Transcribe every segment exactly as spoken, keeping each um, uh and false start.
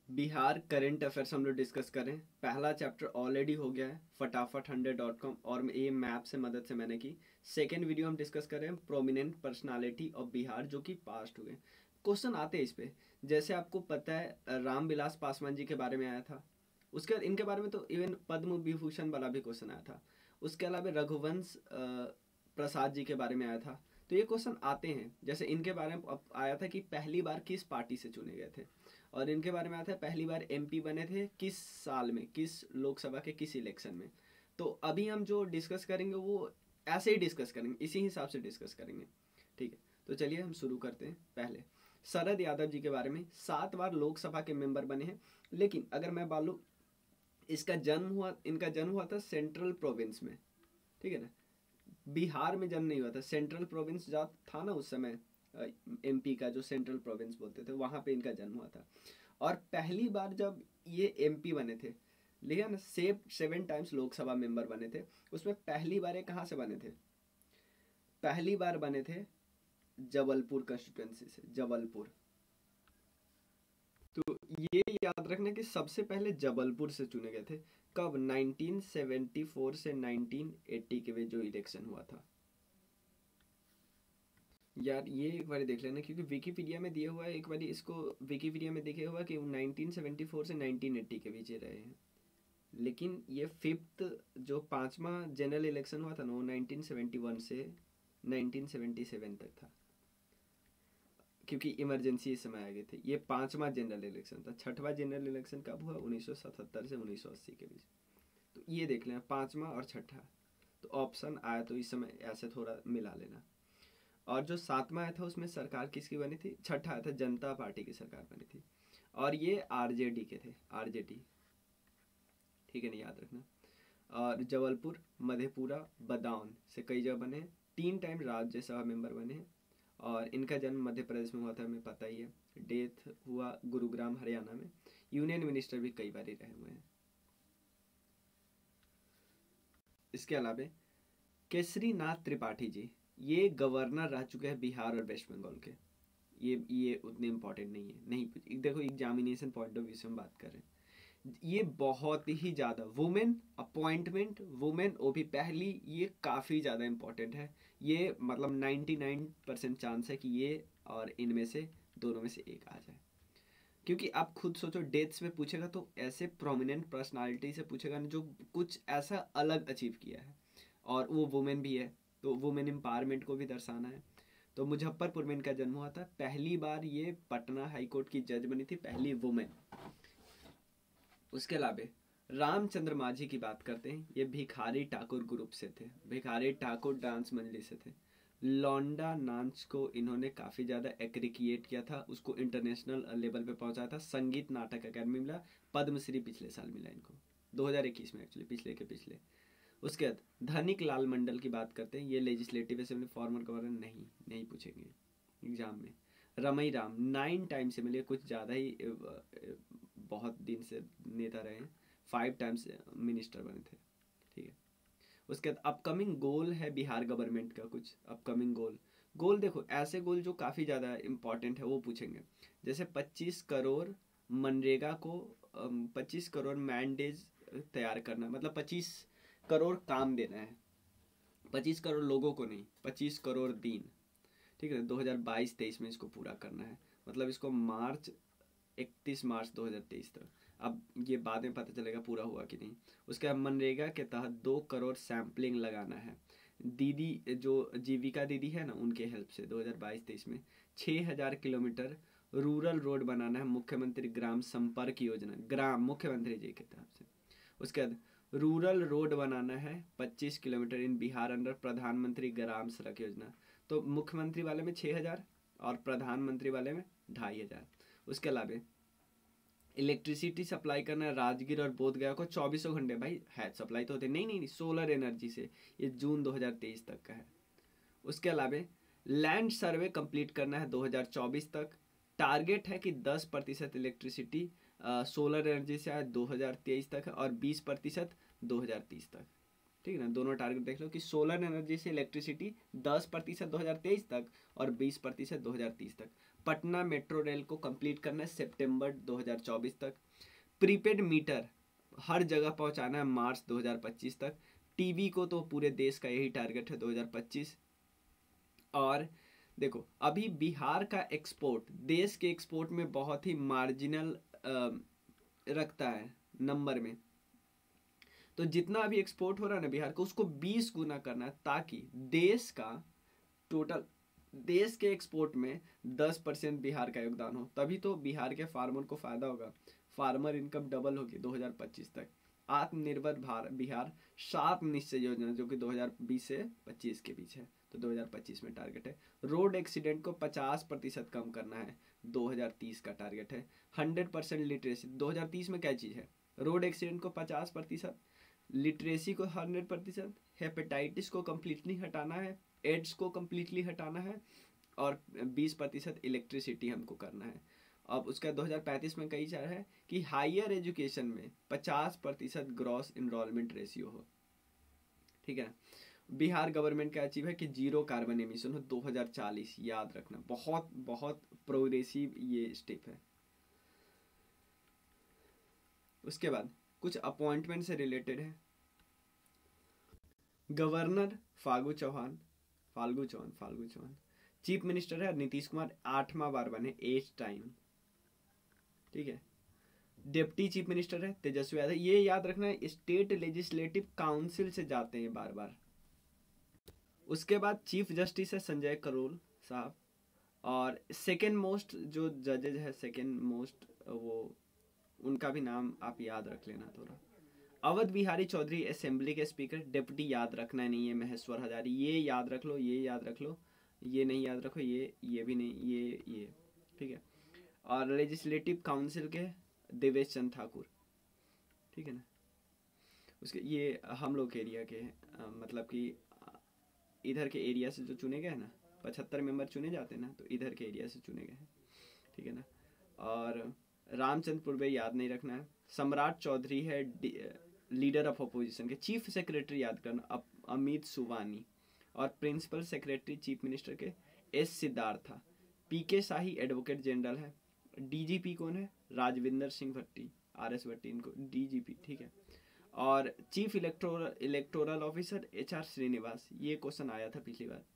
Bihar current affairs हम लोग discuss करें। पहला चैप्टर ऑलरेडी हो गया है फटाफट हंड्रेड डॉट कॉम और ये मैप से मदद से मैंने की। सेकेंड वीडियो हम डिस्कस कर रहे हैं प्रोमिनेंट पर्सनालिटी ऑफ बिहार जो कि पास्ट हुए। क्वेश्चन आते हैं इस पे। जैसे आपको पता है रामविलास पासवान जी के बारे में आया था, उसके इनके बारे में तो इवन पद्म विभूषण वाला भी क्वेश्चन आया था। उसके अलावा रघुवंश प्रसाद जी के बारे में आया था। तो ये क्वेश्चन आते हैं। जैसे इनके बारे में आया था कि पहली बार किस पार्टी से चुने गए थे, और इनके बारे में आया था पहली बार एमपी बने थे किस साल में, किस लोकसभा के किस इलेक्शन में। तो अभी हम जो डिस्कस करेंगे वो ऐसे ही डिस्कस करेंगे, इसी हिसाब से डिस्कस करेंगे। ठीक है, तो चलिए हम शुरू करते हैं। पहले शरद यादव जी के बारे में, सात बार लोकसभा के मेंबर बने हैं। लेकिन अगर मैं बोलूँ इसका जन्म हुआ इनका जन्म हुआ था सेंट्रल प्रोविंस में, ठीक है ना, बिहार में जन्म नहीं हुआ था। सेंट्रल प्रोविंस जहाँ था ना उस समय, एमपी का जो सेंट्रल प्रोविंस बोलते थे, वहां पे इनका जन्म हुआ था। और पहली बार जब ये एमपी बने थे, लिया ना, सेव सेवन टाइम्स लोकसभा मेंबर बने थे, उसमें पहली बार ये कहाँ से बने थे? पहली बार बने थे जबलपुर कंस्टिट्यूएंसी से, जबलपुर। तो ये याद रखना कि सबसे पहले जबलपुर से चुने गए थे। कब? नाइनटीन सेवेंटी फोर से नाइनटीन एटी के बीच जो इलेक्शन हुआ था। यार ये एक बार देख लेना, क्योंकि विकीपीडिया में दिया हुआ है, एक बार इसको विकीपीडिया में देखे हुआ कि नाइनटीन सेवेंटी फोर से नाइनटीन एटी के बीच रहे हैं। लेकिन ये फिफ्थ जो पांचवा जनरल इलेक्शन हुआ था ना, वो नाइनटीन सेवेंटी वन से नाइनटीन सेवेंटी सेवन तक था, क्योंकि इमरजेंसी इस समय आ गए थे। ये पांचवा जनरल इलेक्शन था। छठवां जनरल इलेक्शन कब हुआ? उन्नीस सौ सतहत्तर से उन्नीस सौ अस्सी के बीच। तो ये देख लेना, पांचवा और छठा। तो ऑप्शन आया तो इस समय ऐसे थोड़ा मिला लेना। और जो सातवां आया था उसमें सरकार किसकी बनी थी? छठा आया था जनता पार्टी की सरकार बनी थी, और ये आरजेडी के थे, आरजेडी। ठीक है ना, याद रखना। और जबलपुर, मधेपुरा, बदाऊन से कई जगह बने हैं। तीन टाइम राज्यसभा मेंबर बने हैं। और इनका जन्म मध्य प्रदेश में हुआ था, हमें पता ही है। डेथ हुआ गुरुग्राम हरियाणा में। यूनियन मिनिस्टर भी कई बार ही रहे हुए हैं। इसके अलावा केसरी नाथ त्रिपाठी जी, ये गवर्नर रह चुके हैं बिहार और वेस्ट बंगाल के। ये ये उतने इम्पोर्टेंट नहीं है, नहीं देखो, एग्जामिनेशन पॉइंट ऑफ व्यू से हम बात कर रहे हैं। ये बहुत ही ज़्यादा वुमेन अपॉइंटमेंट, वुमेन वो भी पहली, ये काफ़ी ज़्यादा इम्पोर्टेंट है। ये मतलब नाइन्टी नाइन परसेंट चांस है कि ये और इनमें से दोनों में से एक आ जाए। क्योंकि आप खुद सोचो, डेथ्स में पूछेगा तो ऐसे प्रोमिनेंट पर्सनालिटी से पूछेगा जो कुछ ऐसा अलग अचीव किया है, और वो वुमेन भी है, तो वुमेन एम्पावरमेंट को भी दर्शाना है। तो मुजफ्फरपुर में इनका जन्म हुआ था। पहली बार ये पटना हाई कोर्ट की जज बनी थी, पहली वुमेन। उसके अलावा रामचंद्र माझी की बात करते हैं। ये भिखारी ठाकुर ग्रुप से थे, भिखारी ठाकुर डांस मंडली से थे। लौंडा नाच को इन्होंने काफ़ी ज़्यादा एक्रिकिएट किया था, उसको इंटरनेशनल लेवल पे पहुंचाया था। संगीत नाटक अकेडमी मिला, पद्मश्री पिछले साल मिला इनको, दो हज़ार इक्कीस में, एक्चुअली पिछले के पिछले। उसके बाद धनिक लाल मंडल की बात करते हैं। ये लेजिस्लेटिव असेंबली फॉर्मर गवर्नर नहीं नहीं पूछेंगे एग्जाम में। रमई राम नाइन टाइम से मिले, कुछ ज़्यादा ही बहुत दिन से नेता रहे हैं। फाइव टाइम्स मिनिस्टर बने थे। ठीक है, उसके बाद अपकमिंग गोल है बिहार गवर्नमेंट का। कुछ अपकमिंग गोल गोल देखो, ऐसे गोल जो काफ़ी ज़्यादा इंपॉर्टेंट है वो पूछेंगे। जैसे पच्चीस करोड़ मनरेगा को, पच्चीस करोड़ मैंडेज तैयार करना, मतलब पच्चीस करोड़ काम देना है। पच्चीस करोड़ लोगों को नहीं, पच्चीस करोड़ दिन। ठीक है, दो हज़ार बाईस तेईस में इसको पूरा करना है। मतलब इसको मार्च इकतीस मार्च दो हज़ार तेईस तक। अब ये बाद में पता चलेगा पूरा हुआ कि नहीं। उसके बाद मनरेगा के तहत दो करोड़ सैम्पलिंग लगाना है। दीदी जो जीविका दीदी है ना, उनके हेल्प से दो हज़ार बाईस तेईस में छः हज़ार किलोमीटर रूरल रोड बनाना है, मुख्यमंत्री ग्राम संपर्क योजना, ग्राम मुख्यमंत्री जी के तहत से। उसके बाद रूरल रोड बनाना है पच्चीस किलोमीटर इन बिहार अंडर प्रधानमंत्री ग्राम सड़क योजना। तो मुख्यमंत्री वाले में छः हज़ार और प्रधानमंत्री वाले में ढाई हज़ार। उसके अलावा इलेक्ट्रिसिटी सप्लाई करना है राजगीर और बोधगया को चौबीसों घंटे। भाई है सप्लाई तो होते नहीं नहीं नहीं सोलर एनर्जी से। ये जून दो हज़ार तेईस तक का है। उसके अलावा लैंड सर्वे कंप्लीट करना है दो हज़ार चौबीस तक। टारगेट है कि दस प्रतिशत इलेक्ट्रिसिटी सोलर एनर्जी से आए दो हज़ार तेईस तक है, और बीस प्रतिशत दो हज़ार तीस तक। ठीक है ना, दोनों टारगेट देख लो कि सोलर एनर्जी से इलेक्ट्रिसिटी दस प्रतिशत दो हज़ार तेईस तक और बीस प्रतिशत दो हज़ार तीस तक। पटना मेट्रो रेल को कंप्लीट करना है सितंबर दो हज़ार चौबीस तक। प्रीपेड मीटर हर जगह पहुंचाना है मार्च दो हज़ार पच्चीस तक। टीवी को तो पूरे देश का यही टारगेट है दो हज़ार पच्चीस। और देखो अभी बिहार का एक्सपोर्ट देश के एक्सपोर्ट में बहुत ही मार्जिनल रखता है नंबर में, तो जितना अभी एक्सपोर्ट हो रहा है ना बिहार को उसको बीस गुना करना है, ताकि देश का टोटल देश के एक्सपोर्ट में दस परसेंट बिहार का योगदान हो, तभी तो बिहार के फार्मर को फायदा होगा। फार्मर इनकम डबल होगी दो हज़ार पच्चीस तक। आत्मनिर्भर भारत बिहार सात निश्चय योजना जो कि दो हज़ार बीस से पच्चीस के बीच है, तो दो हज़ार पच्चीस में टारगेट है। रोड एक्सीडेंट को पचास प्रतिशत कम करना है, दो हज़ार तीस का टारगेट है। हंड्रेड परसेंट लिटरेसी दो हज़ार तीस में क्या चीज़ है, रोड एक्सीडेंट को पचास प्रतिशत, लिटरेसी को हंड्रेड प्रतिशत, हेपेटाइटिस को कम्प्लीटली हटाना है, एड्स को कम्प्लीटली हटाना है, और बीस प्रतिशत इलेक्ट्रिसिटी हमको करना है। अब उसका दो हज़ार पैंतीस में कही जा रहा है कि हायर एजुकेशन में पचास प्रतिशत ग्रॉस इनरोलमेंट रेशियो हो। ठीक है, बिहार गवर्नमेंट का अचीव है कि जीरो कार्बन एमिशन हो दो हज़ार चालीस। याद रखना, बहुत बहुत प्रोग्रेसिव ये स्टेप है। उसके बाद कुछ अपॉइंटमेंट से रिलेटेड है। Governor Fagu Chauhan Falgu Chauhan Falgu Chauhan chief minister है नीतीश कुमार, आठवां बार बने एट टाइम। ठीक है, डिप्टी चीफ मिनिस्टर है तेजस्वी यादव। ये याद रखना है, स्टेट लेजिस्लेटिव काउंसिल से जाते हैं बार बार। उसके बाद चीफ जस्टिस है संजय करोल साहब, और सेकेंड मोस्ट जो जजेज है सेकेंड मोस्ट वो उनका भी नाम आप याद रख लेना थोड़ा। अवध बिहारी चौधरी असेंबली के स्पीकर। डिप्टी याद रखना नहीं है महेश्वर हजारी, ये याद रख लो, ये याद रख लो, ये नहीं याद रखो, ये ये भी नहीं, ये ये ठीक है। और लेजिस्लेटिव काउंसिल के देवेश चंद ठाकुर। ठीक है ना, उसके ये हम लोग के एरिया के हैं, मतलब कि इधर के एरिया से जो चुने गए हैं ना, पचहत्तर मेंबर चुने जाते हैं ना, तो इधर के एरिया से चुने गए हैं। ठीक है ना, और रामचंद्र पूर्वे याद नहीं रखना है। सम्राट चौधरी है लीडर ऑफ अपोजिशन के। चीफ सेक्रेटरी याद करना अमित सुवानी, और प्रिंसिपल सेक्रेटरी चीफ मिनिस्टर के S Siddhartha. P K Shahi advocate general है। डीजीपी कौन है, राजविंदर सिंह भट्टी, आर एस भट्टी इनको डीजीपी। ठीक है, और chief electoral electoral officer H R Srinivas, ये क्वेश्चन आया था पिछली बार।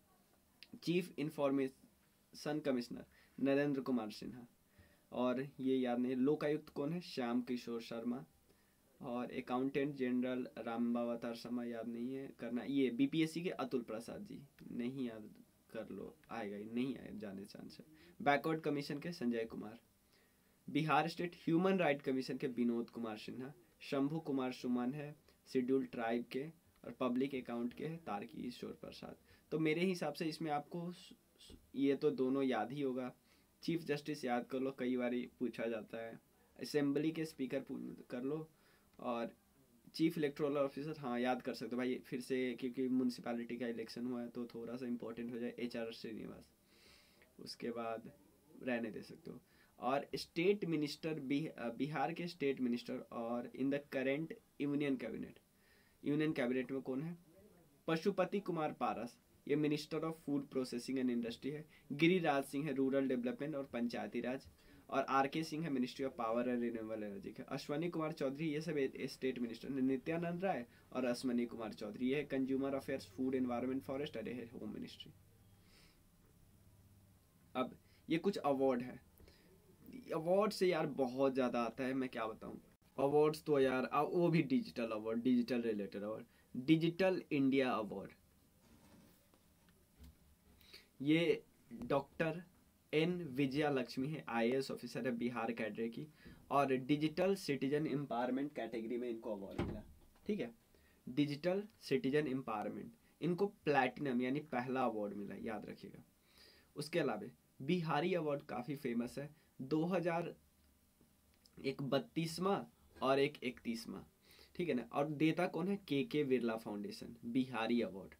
Chief information commissioner Narendra Kumar Sinha, और ये याद नहीं। लोकायुक्त कौन है, श्याम किशोर शर्मा, और अकाउंटेंट जनरल रामबावतार शर्मा, याद नहीं है करना। ये बीपीएससी के अतुल प्रसाद जी, नहीं याद कर लो, आएगा ही नहीं, आए जाने चांस है। बैकवर्ड कमीशन के Sanjay Kumar. Bihar state human right commission के विनोद कुमार सिन्हा। शंभू कुमार सुमन है शेड्यूल्ड ट्राइब के, और पब्लिक अकाउंट के है तारकिशोर प्रसाद। तो मेरे हिसाब से इसमें आपको ये तो दोनों याद ही होगा। चीफ जस्टिस याद कर लो, कई बार पूछा जाता है। असेंबली के स्पीकर कर लो, और चीफ इलेक्टोरल ऑफिसर हाँ याद कर सकते हो भाई, फिर से क्योंकि म्यूनसिपैलिटी का इलेक्शन हुआ है तो थोड़ा सा इंपॉर्टेंट हो जाए, एच आर श्रीनिवास। उसके बाद रहने दे सकते हो। और स्टेट मिनिस्टर बिहार के स्टेट मिनिस्टर और in the current union cabinet, union cabinet में कौन है, पशुपति कुमार पारस, ये minister of food processing and industry है। गिरिराज सिंह है रूरल डेवलपमेंट और पंचायती राज, और आर के सिंह है ministry of power and renewable energy के। अश्वनी कुमार चौधरी ये सब स्टेट मिनिस्टर। नित्यानंद राय और अश्वनी कुमार चौधरी ये है consumer affairs, food environment, forest, और है होम मिनिस्ट्री। अब ये कुछ अवार्ड है। अवार्ड से यार बहुत ज्यादा आता है, मैं क्या बताऊं। अवार्ड्स तो यार वो भी digital award, digital related award, digital India award, ये डॉक्टर एन विजया लक्ष्मी है, आई ए एस ऑफिसर है बिहार कैडरे की, और डिजिटल सिटीजन एम्पावरमेंट कैटेगरी में इनको अवार्ड मिला। ठीक है, डिजिटल सिटीजन एम्पावरमेंट, इनको प्लैटिनम यानी पहला अवार्ड मिला, याद रखिएगा। उसके अलावा बिहारी अवार्ड काफ़ी फेमस है, दो हज़ार एक बत्तीसवां और एक इकतीसवां। ठीक है ना, और देता कौन है, के के बिरला फाउंडेशन, बिहारी अवार्ड।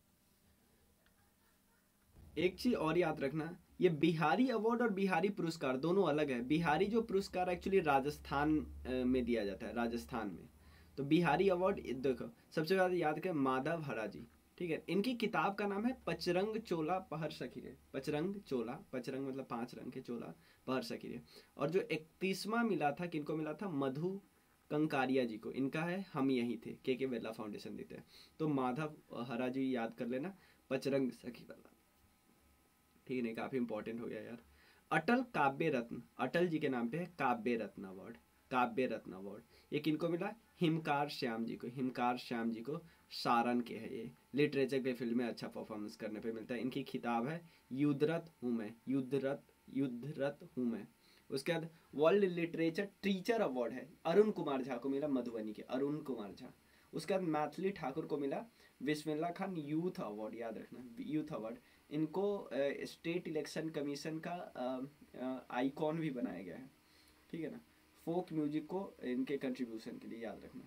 एक चीज और याद रखना, ये बिहारी अवार्ड और बिहारी पुरस्कार दोनों अलग है। बिहारी जो पुरस्कार एक्चुअली राजस्थान में दिया जाता है, राजस्थान में, तो बिहारी अवार्ड देखो सबसे ज्यादा याद करें माधव हरा जी, ठीक है। इनकी किताब का नाम है पचरंग चोला पहर सखीरे। पचरंग चोला, पचरंग मतलब पांच रंग के, चोला पहर सखीरे। और जो इकतीसवां मिला था, किनको मिला था? मधु कंकारिया जी को। इनका है हम यही थे, के के बिरला फाउंडेशन देते हैं। तो माधव हरा जी याद कर लेना, पचरंग सखी वाला। ठीक है, काफी इंपॉर्टेंट हो गया यार। अटल काव्य रत्न, अटल जी के नाम पे है काव्य रत्न अवार्ड। काव्य रत्न अवार्ड ये किनको मिला? हिमकार श्याम जी को। हिमकार श्याम जी को सारण के है ये। लिटरेचर के फील्ड में अच्छा परफॉर्मेंस करने पे मिलता है। इनकी खिताब है युद्धरत हूँ मैं, युद्धरत युद्धरत हूँ मैं। उसके बाद वर्ल्ड लिटरेचर टीचर अवार्ड है, अरुण कुमार झा को मिला, मधुबनी के अरुण कुमार झा। उसके बाद मैथिली ठाकुर को मिला बिस्मिल्लाह खान यूथ अवार्ड, याद रखना, यूथ अवार्ड। इनको स्टेट इलेक्शन कमीशन का आइकॉन भी बनाया गया है। ठीक है ना। फोक म्यूजिक को इनके कंट्रीब्यूशन के लिए याद रखना।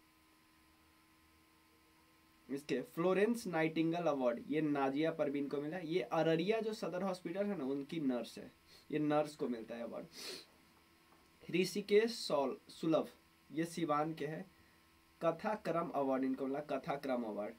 इसके फ्लोरेंस नाइटिंगल अवार्ड ये नाजिया परवीन को मिला। ये अररिया जो सदर हॉस्पिटल है ना, उनकी नर्स है, ये नर्स को मिलता है अवार्ड। ऋषिकेश सुलभ ये सिवान के है। कथा क्रम अवार्ड इनको मिला, कथा क्रम अवार्ड।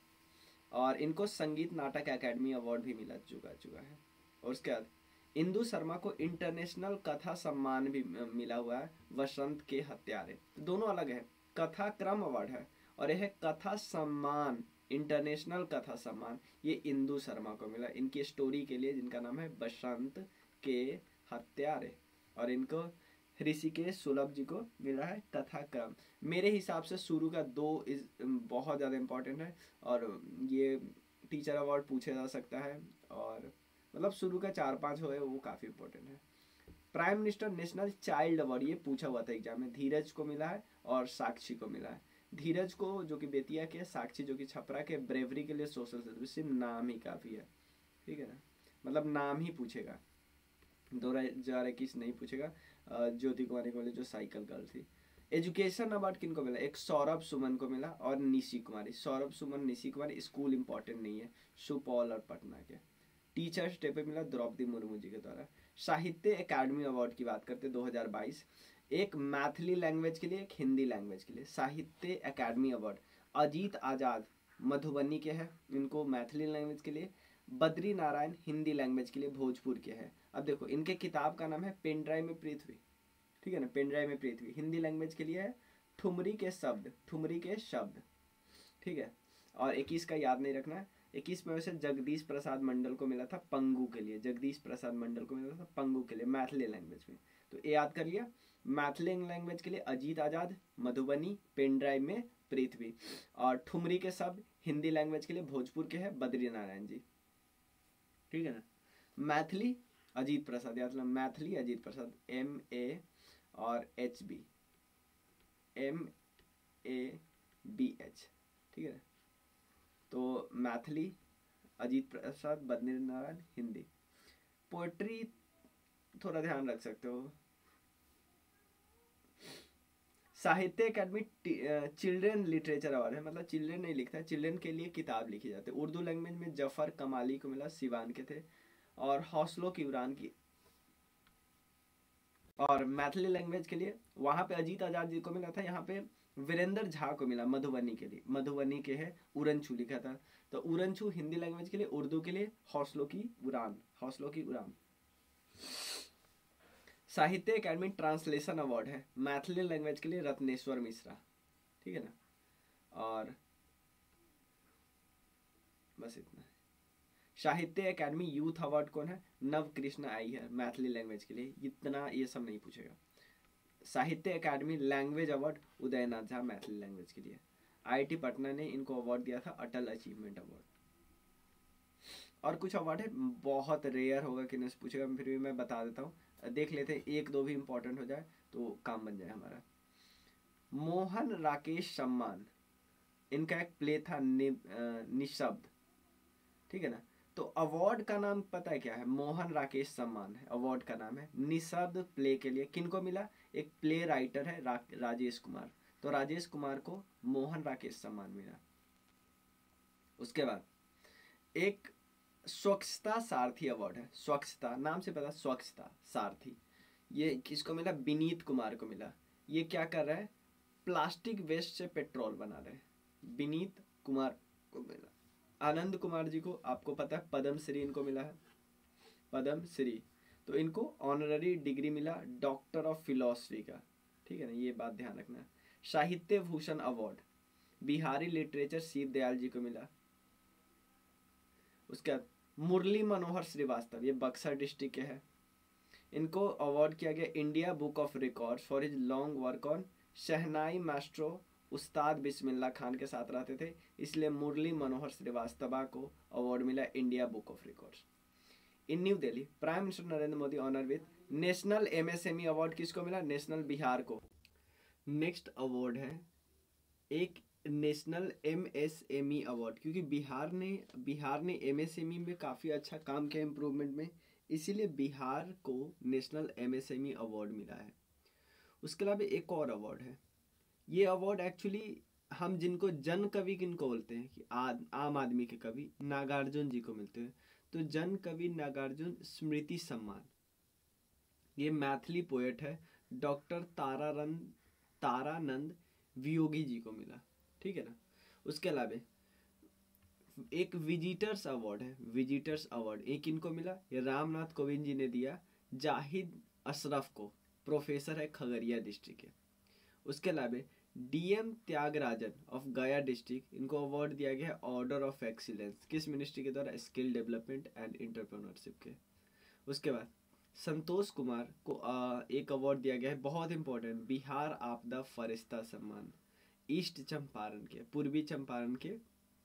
और इनको संगीत नाटक एकेडमी अवार्ड भी मिला चुका चुका है। और उसके बाद इंदु शर्मा को इंटरनेशनल कथा सम्मान भी मिला हुआ है, वसंत के हत्यारे। दोनों अलग है, कथा क्रम अवार्ड है और यह कथा सम्मान, इंटरनेशनल कथा सम्मान, ये इंदु शर्मा को मिला इनकी स्टोरी के लिए जिनका नाम है वसंत के हत्यारे। और इनको ऋषिकेश सुलभ जी को मिला है कथा क्रम। मेरे हिसाब से शुरू का दो इस बहुत ज़्यादा इम्पोर्टेंट है और ये टीचर अवार्ड पूछा जा सकता है, और मतलब शुरू का चार पांच हो वो काफ़ी इम्पोर्टेंट है। Prime minister national child award ये पूछा हुआ था एग्जाम में, धीरज को मिला है और साक्षी को मिला है। धीरज को जो कि बेतिया के, साक्षी जो कि छपरा के, ब्रेवरी के लिए सोशल सर्विस, सिर्फ नाम ही काफ़ी है। ठीक है ना, मतलब नाम ही पूछेगा, दो हजार इक्कीस नहीं पूछेगा। ज्योति कुमारी को जो साइकिल गर्ल थी। एजुकेशन अवार्ड किनको मिला? एक सौरभ सुमन को मिला और निशी कुमारी। सौरभ सुमन, निशी कुमारी स्कूल इंपॉर्टेंट नहीं है, सुपौल और पटना के। टीचर्स डे पे मिला द्रौपदी मुर्मू जी के द्वारा। साहित्य अकादमी अवार्ड की बात करते दो हज़ार बाईस, एक मैथिली लैंग्वेज के लिए, एक हिंदी लैंग्वेज के लिए। साहित्य अकादमी अवार्ड अजीत आजाद मधुबनी के हैं, इनको मैथिली लैंग्वेज के लिए। बद्री नारायण हिंदी लैंग्वेज के लिए, भोजपुर के हैं। अब देखो इनके किताब का नाम है पेन ड्राइव में पृथ्वी। ठीक है ना, पेन ड्राइव में पृथ्वी। हिंदी लैंग्वेज के लिए है ठुमरी के शब्द, ठुमरी के शब्द। ठीक है। और इक्कीस का याद नहीं रखना है। इक्कीस में वैसे जगदीश प्रसाद मंडल को मिला था पंगू के लिए, जगदीश प्रसाद मंडल को मिला था पंगू के लिए मैथिली लैंग्वेज में। तो ये याद कर लिया। मैथिली लैंग्वेज के लिए अजीत आजाद मधुबनी, पेन ड्राइव में पृथ्वी। और ठुमरी के शब्द हिंदी लैंग्वेज के लिए भोजपुर के हैं बद्री नारायण जी। ठीक है ना। मैथिली अजीत प्रसाद, याद रखना, मैथिली अजीत प्रसाद, एम ए और H B, M A B H. ठीक है। तो मैथिली अजीत प्रसाद, बद्री नारायण हिंदी। पोएट्री थोड़ा ध्यान रख सकते हो। साहित्य अकादमी चिल्ड्रन लिटरेचर अवार्ड है, मतलब चिल्ड्रन नहीं लिखता है, चिल्ड्रन के लिए किताब लिखी जाती है। उर्दू लैंग्वेज में जफर कमाली को मिला, सिवान के थे। और हौसलों की उड़ान की। और मैथिली लैंग्वेज के लिए वहां पे अजीत आजाद जी को मिला था, यहाँ पे वीरेंद्र झा को मिला मधुबनी के लिए, मधुबनी के है, उड़नछू लिखा था। तो उड़नछू हिंदी लैंग्वेज के लिए, उर्दू के लिए हौसलों की उड़ान, हौसलों की उड़ान। साहित्य अकादमी ट्रांसलेशन अवार्ड है मैथिली लैंग्वेज के लिए रत्नेश्वर मिश्रा। ठीक है ना। और बस इतना है। साहित्य अकादमी यूथ अवार्ड कौन है? नव कृष्ण आई है मैथिली लैंग्वेज के लिए, इतना ये सब नहीं पूछेगा। Sahitya Akademi language award Udaynath Jha Maithili language के लिए। आईआईटी पटना ने इनको अवार्ड दिया था अटल अचीवमेंट अवार्ड। और कुछ अवार्ड है, बहुत रेयर होगा कि नहीं पूछेगा, फिर भी मैं बता देता हूँ, देख लेते हैं, एक दो भी इंपॉर्टेंट हो जाए तो काम बन जाए हमारा। मोहन राकेश सम्मान, इनका एक प्ले था नि, निशब्द। ठीक है ना। तो अवार्ड का नाम पता है क्या है? मोहन राकेश सम्मान है, अवार्ड का नाम है। निशब्द प्ले के लिए किनको मिला? एक प्ले राइटर है रा, राजेश कुमार, तो राजेश कुमार को मोहन राकेश सम्मान मिला। उसके बाद एक स्वच्छता सारथी अवार्ड है, स्वच्छता नाम से पता, स्वच्छता सारथी, ये किसको मिला? विनीत कुमार को मिला। ये क्या कर रहा है? प्लास्टिक वेस्ट से पेट्रोल बना रहे हैं, विनीत कुमार को मिला। आनंद कुमार जी को आपको पता है पद्म श्री इनको मिला है, पद्म श्री। तो इनको ऑनररी डिग्री मिला डॉक्टर ऑफ फिलोसफी का, ठीक है ना, ये बात ध्यान रखना। साहित्य भूषण अवार्ड बिहारी लिटरेचर शिव दयाल जी को मिला। उसके बाद मुरली मनोहर श्रीवास्तव, ये बक्सर डिस्ट्रिक्ट के है, इनको अवार्ड किया गया India book of records for his long work on shehnai maestro. Ustad Bismillah Khan के साथ रहते थे, इसलिए मुरली मनोहर श्रीवास्तव को अवार्ड मिला India book of records. In new Delhi prime minister Narendra Modi honour with national MSME award किसको मिला, नेशनल बिहार को। नेक्स्ट अवार्ड है एक नेशनल एमएसएमई अवार्ड, क्योंकि बिहार ने बिहार ने एमएसएमई में काफ़ी अच्छा काम किया इम्प्रूवमेंट में, इसीलिए बिहार को नेशनल एमएसएमई अवार्ड मिला है। उसके अलावा एक और अवार्ड है, ये अवार्ड एक्चुअली हम जिनको जन कवि किनको बोलते हैं कि आद, आम आदमी के कवि नागार्जुन जी को मिलते हैं। तो जन कवि नागार्जुन स्मृति सम्मान, ये मैथिली पोएट है, डॉक्टर तारानंद तारानंद वियोगी जी को मिला, ठीक है ना। उसके अलावा एक विजिटर्स अवार्ड है, विजिटर्स अवार्ड एक इनको मिला, ये रामनाथ कोविंद जी ने दिया जाहिद अशरफ को, प्रोफेसर है खगड़िया डिस्ट्रिक्ट के। उसके अलावा DM Tyagarajan of Gaya district, इनको अवार्ड दिया गया ऑर्डर ऑफ एक्सीलेंस, किस मिनिस्ट्री के द्वारा, स्किल डेवलपमेंट एंड एंटरप्रेन्योरशिप के। उसके बाद संतोष कुमार को आ, एक अवार्ड दिया गया है बहुत इंपॉर्टेंट, बिहार आपदा फरिश्ता सम्मान, ईस्ट चंपारण के, पूर्वी चंपारण के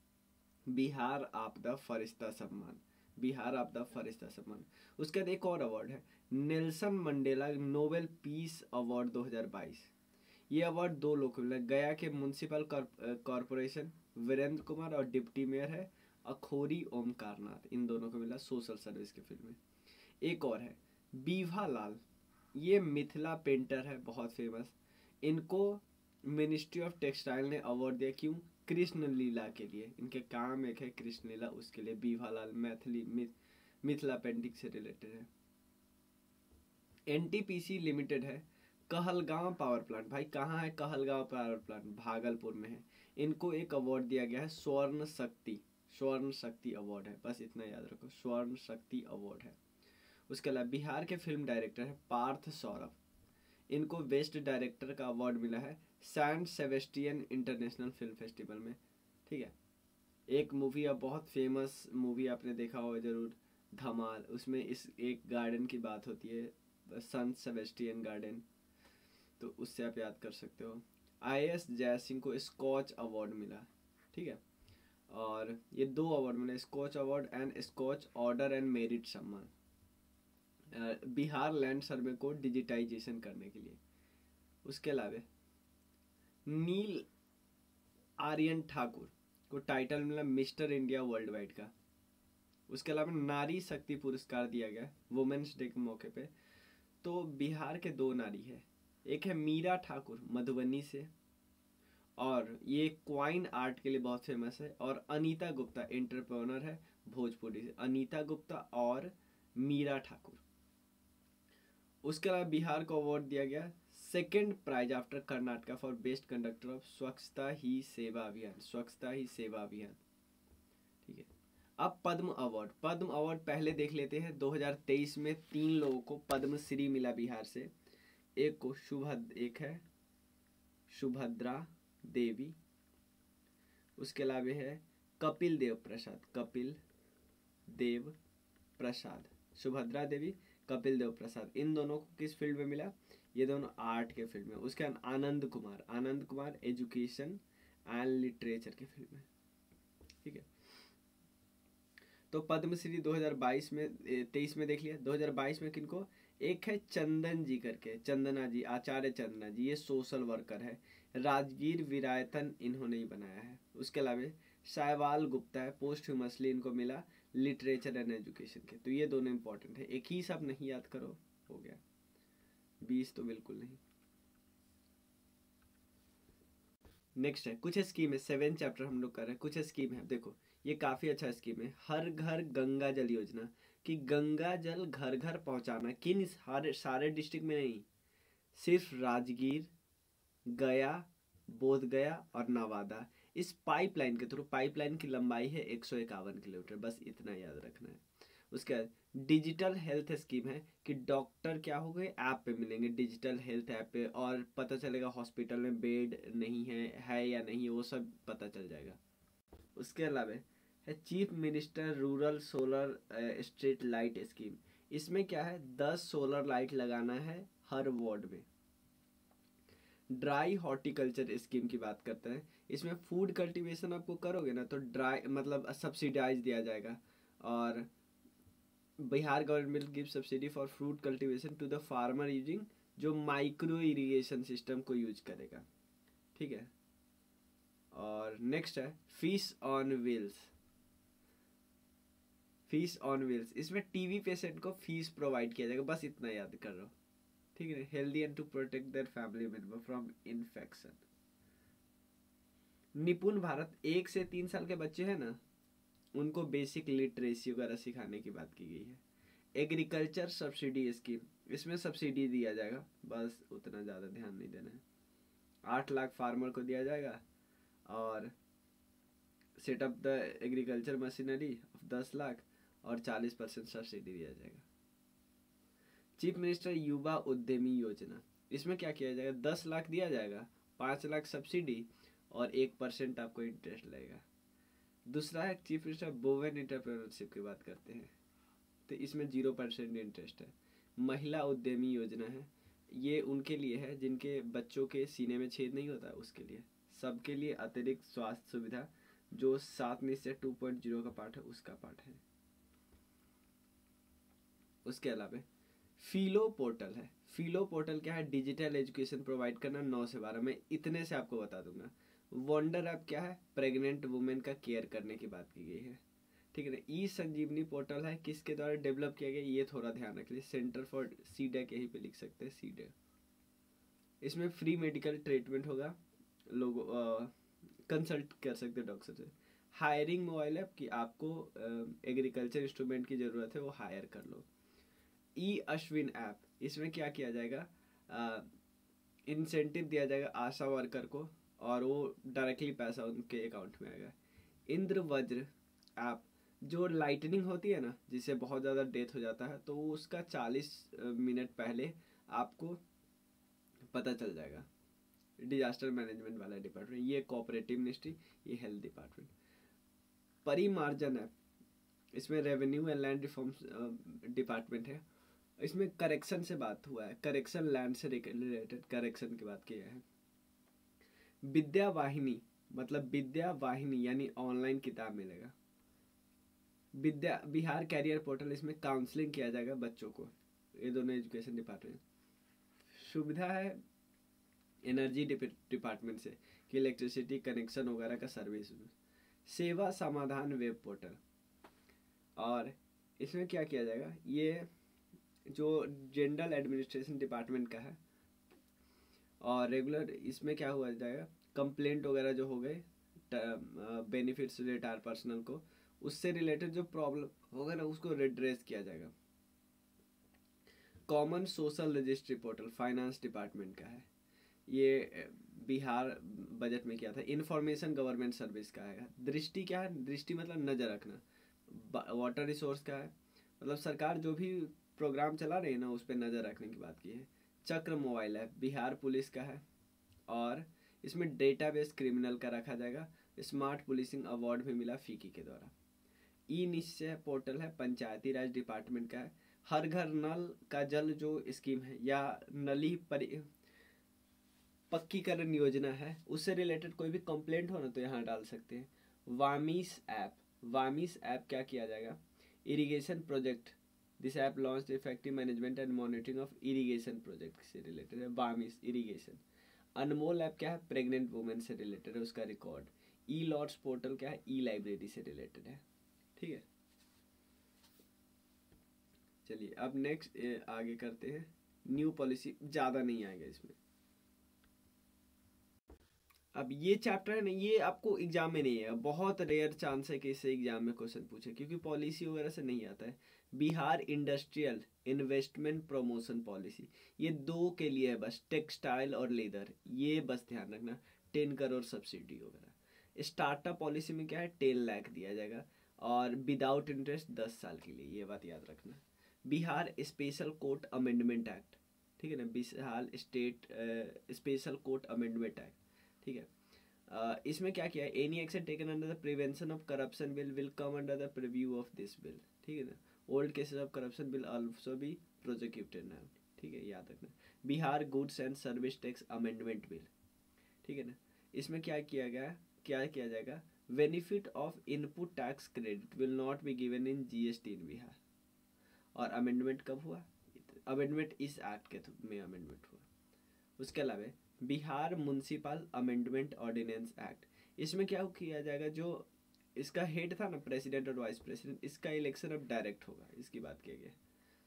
बिहार आपदा फरिश्ता सम्मान, बिहार आपदा फरिश्ता सम्मान। उसके बाद एक और अवार्ड है Nelson Mandela Nobel peace award दो हज़ार बाईस। ये अवार्ड दो लोग को मिला, गया के म्यूनसिपल कॉरपोरेशन वीरेंद्र कुमार और डिप्टी मेयर है अखोरी ओमकारनाथ, इन दोनों को मिला सोशल सर्विस के फील्ड में। एक और है बीभा लाल, ये मिथिला पेंटर है बहुत फेमस, इनको मिनिस्ट्री ऑफ टेक्सटाइल ने अवार्ड दिया, क्यों, कृष्ण लीला के लिए, इनके काम एक है कृष्ण लीला, उसके लिए बीभा लाल मैथिली मिथ, मिथिला पेंटिंग से रिलेटेड है। एनटीपीसी लिमिटेड है कहलगांव पावर प्लांट, भाई कहाँ है कहलगांव पावर प्लांट, भागलपुर में है, इनको एक अवार्ड दिया गया है स्वर्ण शक्ति, स्वर्ण शक्ति अवार्ड है, बस इतना याद रखो, स्वर्ण शक्ति अवार्ड है। उसके अलावा बिहार के फिल्म डायरेक्टर है पार्थ सौरभ, इनको बेस्ट डायरेक्टर का अवार्ड मिला है Saint Sebastian international film festival में, ठीक है। एक मूवी अब बहुत फेमस मूवी आपने देखा होगा जरूर, धमाल, उसमें इस एक गार्डन की बात होती है संत सेबेस्टियन गार्डन, तो उससे आप याद कर सकते हो। आई एस जय सिंह को स्कॉच अवार्ड मिला, ठीक है, और ये दो अवार्ड मिले, Skoch award and Skoch order and merit सम्मान, बिहार लैंड सर्वे को डिजिटाइजेशन करने के लिए। उसके अलावा नील आर्यन ठाकुर को टाइटल मिला मिस्टर इंडिया वर्ल्ड वाइड का। उसके अलावा नारी शक्ति पुरस्कार दिया गया वुमेन्स डे के मौके पे, तो बिहार के दो नारी है, एक है मीरा ठाकुर मधुबनी से, और ये क्वाइन आर्ट के लिए बहुत फेमस है, और अनीता गुप्ता एंटरप्रेन्योर है भोजपुरी से, अनीता गुप्ता और मीरा ठाकुर। उसके अलावा बिहार को अवार्ड दिया गया second prize after Karnataka for best conductor of Swachhata Hi सेवा अभियान, स्वच्छता ही सेवा अभियान, ठीक है। अब पद्म अवार्ड, पद्म अवार्ड पहले देख लेते हैं। दो हज़ार तेईस में तीन लोगों को पद्मश्री मिला बिहार से, एक को शुभद एक है सुभद्रा देवी, उसके अलावा है कपिल देव प्रसाद, कपिल देव प्रसाद, सुभद्रा देवी कपिल देव प्रसाद, इन दोनों को किस फील्ड में मिला, ये दोनों आर्ट के फील्ड में। उसके बाद Anand Kumar, Anand Kumar education and literature के फील्ड में, ठीक है। तो पद्मश्री दो हज़ार बाईस में तेईस में देख लिया। दो हज़ार बाईस में किनको, एक है चंदन जी करके, चंदना जी, आचार्य चंदना जी, ये सोशल वर्कर है, राजगीर विरायतन इन्होंने ही बनाया है। उसके अलावा सायवाल गुप्ता है, पोस्ट ह्यूमसली इनको मिला लिटरेचर एंड एजुकेशन के, तो ये दोनों इंपॉर्टेंट है, एक ही सब नहीं याद करो, हो गया, बीस तो बिल्कुल नहीं। नेक्स्ट है कुछ स्कीम है, सेवन चैप्टर हम लोग कर रहे हैं, कुछ स्कीम है, देखो ये काफी अच्छा स्कीम है, हर घर गंगा जल योजना, कि गंगा जल घर घर पहुंचाना, किन सारे सारे डिस्ट्रिक्ट में नहीं, सिर्फ राजगीर, गया, बोध गया और नवादा, इस पाइपलाइन के थ्रू, पाइपलाइन की लंबाई है एक सौ इक्यावन किलोमीटर, बस इतना याद रखना है। उसके बाद डिजिटल हेल्थ स्कीम है कि डॉक्टर क्या हो गए ऐप पे मिलेंगे, डिजिटल हेल्थ ऐप पे, और पता चलेगा हॉस्पिटल में बेड नहीं है है या नहीं, वो सब पता चल जाएगा। उसके अलावा है chief minister rural solar street light scheme. इसमें क्या है, दस सोलर लाइट लगाना है हर वार्ड में। ड्राई हॉर्टिकल्चर स्कीम की बात करते हैं, इसमें फूड कल्टीवेशन आपको करोगे ना तो ड्राई मतलब सब्सिडाइज दिया जाएगा। और Bihar government give subsidy for fruit cultivation to the farmer using, जो माइक्रो इरिगेशन सिस्टम को यूज करेगा, ठीक है। और नेक्स्ट है fish on wheels, fish on wheels, इसमें टीबी पेशेंट को फीस प्रोवाइड किया जाएगा, बस इतना याद कर रहा हूँ, ठीक है। Healthy and to protect their family member from infection. Nipun Bharat, एक से तीन साल के बच्चे हैं ना, उनको बेसिक लिटरेसी वगैरह सिखाने की बात की गई है। एग्रीकल्चर सब्सिडी स्कीम, इसमें सब्सिडी दिया जाएगा, बस उतना ज़्यादा ध्यान नहीं देना है। आठ लाख फार्मर को दिया जाएगा, और setup the agriculture machinery of दस लाख, और चालीस परसेंट सब्सिडी दिया जाएगा। चीफ मिनिस्टर युवा उद्यमी योजना, इसमें क्या किया जाएगा, दस लाख दिया जाएगा, पाँच लाख सब्सिडी, और एक परसेंट आपको इंटरेस्ट लगेगा। दूसरा है चीफ मिनिस्टर वुमेन एंटरप्रेन्योरशिप की बात करते हैं, तो इसमें जीरो परसेंट इंटरेस्ट है। महिला उद्यमी योजना है, ये उनके लिए है जिनके बच्चों के सीने में छेद नहीं होता, उसके लिए। सबके लिए अतिरिक्त स्वास्थ्य सुविधा, जो Saat Nishchay two point zero का पार्ट है, उसका पार्ट है। उसके अलावा फीलो पोर्टल है, फीलो पोर्टल क्या है, डिजिटल एजुकेशन प्रोवाइड करना नौ से बारह में, इतने से आपको बता दूंगा। वंडर ऐप क्या है, प्रेग्नेंट वुमेन का केयर करने की बात की गई है, ठीक है ना। ई संजीवनी पोर्टल है, किसके द्वारा डेवलप किया गया, ये थोड़ा ध्यान रख लीजिए, सेंटर फॉर सीडेक, यहीं पे लिख सकते हैं सीडेक। इसमें फ्री मेडिकल ट्रीटमेंट होगा, लोग कंसल्ट कर सकते हैं डॉक्टर से। हायरिंग मोबाइल ऐप कि आपको एग्रीकल्चर इंस्ट्रूमेंट की ज़रूरत है, वो हायर कर लो। ई अश्विन ऐप, इसमें क्या किया जाएगा, इंसेंटिव दिया जाएगा आशा वर्कर को, और वो डायरेक्टली पैसा उनके अकाउंट में आएगा। इंद्र वज्र ऐप, जो लाइटनिंग होती है ना, जिससे बहुत ज़्यादा डेथ हो जाता है, तो उसका चालीस मिनट पहले आपको पता चल जाएगा। डिजास्टर मैनेजमेंट वाला डिपार्टमेंट, ये कोऑपरेटिव मिनिस्ट्री, ये हेल्थ डिपार्टमेंट। परिमार्जन ऐप, इसमें revenue and land reforms department है, इसमें करेक्शन से बात हुआ है, करेक्शन लैंड से रिलेटेड करेक्शन की बात किया है। विद्या वाहिनी, मतलब विद्या वाहिनी यानी ऑनलाइन किताब मिलेगा। विद्या बिहार कैरियर पोर्टल, इसमें काउंसलिंग किया जाएगा बच्चों को, ये दोनों एजुकेशन डिपार्टमेंट। सुविधा है एनर्जी डिपार्टमेंट से कि इलेक्ट्रिसिटी कनेक्शन वगैरह का सर्विस। सेवा समाधान वेब पोर्टल, और इसमें क्या किया जाएगा, ये जो जनरल एडमिनिस्ट्रेशन डिपार्टमेंट का है, और रेगुलर इसमें क्या हुआ जाएगा, कंप्लेंट वगैरह जो हो गए बेनिफिट्स रिटायर पर्सनल को, उससे रिलेटेड जो प्रॉब्लम होगा ना, उसको रिड्रेस किया जाएगा। Common social registry portal finance department का है, ये बिहार बजट में किया था। इंफॉर्मेशन गवर्नमेंट सर्विस का है। दृष्टि क्या है, दृष्टि मतलब नज़र रखना। वाटर रिसोर्स का है, मतलब सरकार जो भी प्रोग्राम चला रही है ना, उस पर नज़र रखने की बात की है। चक्र मोबाइल ऐप बिहार पुलिस का है, और इसमें डेटाबेस क्रिमिनल का रखा जाएगा। स्मार्ट पुलिसिंग अवार्ड भी मिला फीकी के द्वारा। ई निश्चय पोर्टल है, पंचायती राज डिपार्टमेंट का है। हर घर नल का जल जो स्कीम है, या नली परि पक्कीकरण योजना है, उससे रिलेटेड कोई भी कंप्लेंट हो ना, तो यहाँ डाल सकते हैं। वामिस ऐप, वामिस ऐप क्या किया जाएगा, irrigation project, this app launch effective management and monitoring of irrigation project से रिलेटेड है। वामिस इरिगेशन। अनमोल ऐप क्या है, प्रेग्नेंट वुमेन से रिलेटेड है, उसका रिकॉर्ड। ई लॉट्स पोर्टल क्या है, ई लाइब्रेरी से रिलेटेड है, ठीक है। चलिए अब नेक्स्ट आगे करते हैं। न्यू पॉलिसी ज़्यादा नहीं आएगा इसमें। अब ये चैप्टर है ना, ये आपको एग्जाम में नहीं है, बहुत रेयर चांस है कि इससे एग्जाम में क्वेश्चन पूछे, क्योंकि पॉलिसी वगैरह से नहीं आता है। Bihar industrial investment promotion policy, ये दो के लिए है बस, टेक्सटाइल और लेदर, ये बस ध्यान रखना। टेन करोड़ सब्सिडी वगैरह। स्टार्टअप पॉलिसी में क्या है, टेन लाख दिया जाएगा और विदाउट इंटरेस्ट दस साल के लिए, ये बात याद रखना। Bihar special court amendment act, ठीक है ना, Bihar state special court amendment act, ठीक है। uh, इसमें क्या किया है, any action taken under the prevention of corruption bill will come under the preview of this bill, ठीक है ना। Old cases of corruption will also be prosecuted now, ठीक है, याद रखना। Bihar goods and service tax amendment bill, ठीक है ना। इसमें क्या किया गया, क्या किया जाएगा, benefit of input tax credit will not be given in GST in Bihar. और अमेंडमेंट कब हुआ, अमेंडमेंट इस एक्ट के में अमेंडमेंट हुआ। उसके अलावा Bihar municipal amendment ordinance act, इसमें क्या किया जाएगा, जो इसका हेड था ना प्रेसिडेंट और वाइस प्रेसिडेंट, इसका इलेक्शन अब डायरेक्ट होगा, इसकी बात की गई।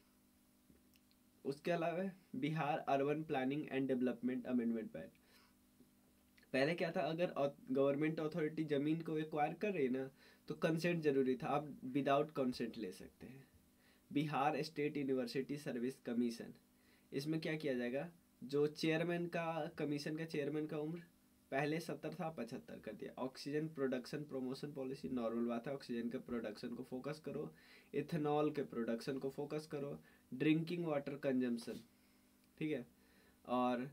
उसके अलावा Bihar urban planning and development amendment act, पहले क्या था, अगर गवर्नमेंट अथॉरिटी जमीन को एक्वायर कर रही है ना तो कंसेंट जरूरी था, अब विदाउट कंसेंट ले सकते हैं। Bihar state university service commission, इसमें क्या किया जाएगा, जो चेयरमैन का कमीशन का चेयरमैन का उम्र पहले सत्तर था, पचहत्तर कर दिया। Oxygen production promotion policy, normal बात है, ऑक्सीजन के प्रोडक्शन को फोकस करो, इथेनॉल के प्रोडक्शन को फोकस करो, ड्रिंकिंग वाटर कंजम्पशन, ठीक है, और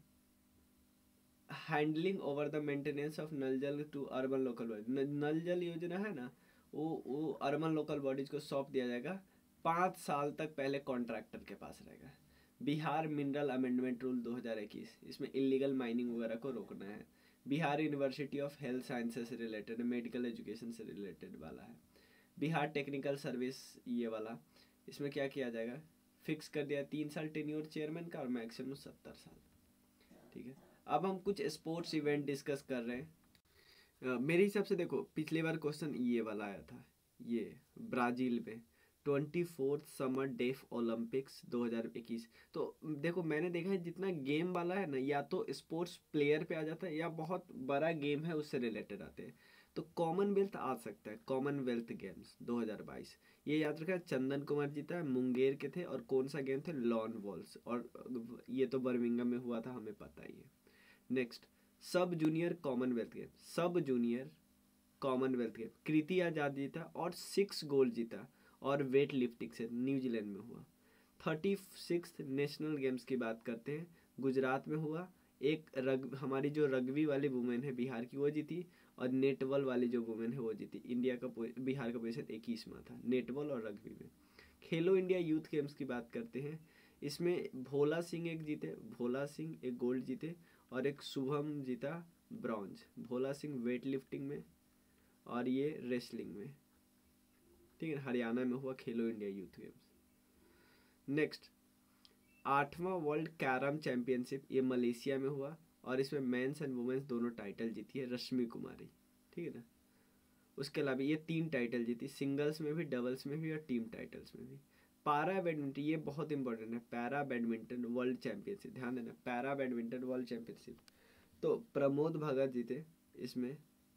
handling over the maintenance of Nal Jal to urban local body, Nal Jal योजना है ना, वो वो अर्बन लोकल बॉडीज को सौंप दिया जाएगा, पाँच साल तक पहले कॉन्ट्रैक्टर के पास रहेगा। बिहार मिनरल अमेंडमेंट रूल दो हज़ार इक्कीस, इसमें इलीगल माइनिंग वगैरह को रोकना है। Bihar university of health sciences से रिलेटेड, मेडिकल एजुकेशन से रिलेटेड वाला है। बिहार टेक्निकल सर्विस, ये वाला, इसमें क्या किया जाएगा, फिक्स कर दिया तीन साल टेन्योर चेयरमैन का और मैक्सिमम सत्तर साल, ठीक है। अब हम कुछ स्पोर्ट्स इवेंट डिस्कस कर रहे हैं। uh, मेरे हिसाब से देखो, पिछली बार क्वेश्चन ये वाला आया था, ये ब्राजील में twenty fourth summer deaf Olympics दो हज़ार इक्कीस। तो देखो मैंने देखा है जितना गेम वाला है ना, या तो स्पोर्ट्स प्लेयर पे आ जाता है या बहुत बड़ा गेम है उससे रिलेटेड आते हैं। तो कॉमनवेल्थ आ सकता है, कॉमनवेल्थ गेम्स दो हज़ार बाईस, ये याद रखा। चंदन कुमार जीता है, मुंगेर के थे, और कौन सा गेम थे, लॉन वॉल्स, और ये तो बर्मिंघम में हुआ था, हमें पता ही है। नेक्स्ट, सब जूनियर कॉमनवेल्थ गेम, सब junior Commonwealth game, Kriti Azad जीता और सिक्स गोल्ड जीता, और वेट लिफ्टिंग से न्यूजीलैंड में हुआ। थर्टी सिक्स नेशनल गेम्स की बात करते हैं, गुजरात में हुआ। एक रग हमारी जो रग्बी वाली वुमेन है बिहार की, वो जीती, और नेटबॉल वाली जो वुमेन है वो जीती। इंडिया का बिहार का पोजीशन इक्कीसवां था नेटबॉल और रग्बी में। खेलो इंडिया यूथ गेम्स की बात करते हैं, इसमें भोला सिंह एक जीते, भोला सिंह एक गोल्ड जीते, और एक शुभम जीता bronze. Bhola Singh weight lifting में और ये रेसलिंग में, ठीक है, हरियाणा में हुआ Khelo India youth games. Next, आठवां वर्ल्ड कैरम चैंपियनशिप, ये मलेशिया में हुआ, और इसमें मेंस एंड वुमेन्स दोनों टाइटल जीती है रश्मि कुमारी, ठीक है ना। उसके अलावा ये तीन टाइटल जीती, सिंगल्स में भी, डबल्स में भी, और टीम टाइटल्स में भी। पैरा बैडमिंटन, ये बहुत इंपॉर्टेंट है, पैरा बैडमिंटन वर्ल्ड चैंपियनशिप, ध्यान देना, पैरा बैडमिंटन वर्ल्ड चैंपियनशिप, तो प्रमोद भगत जीते इसमें,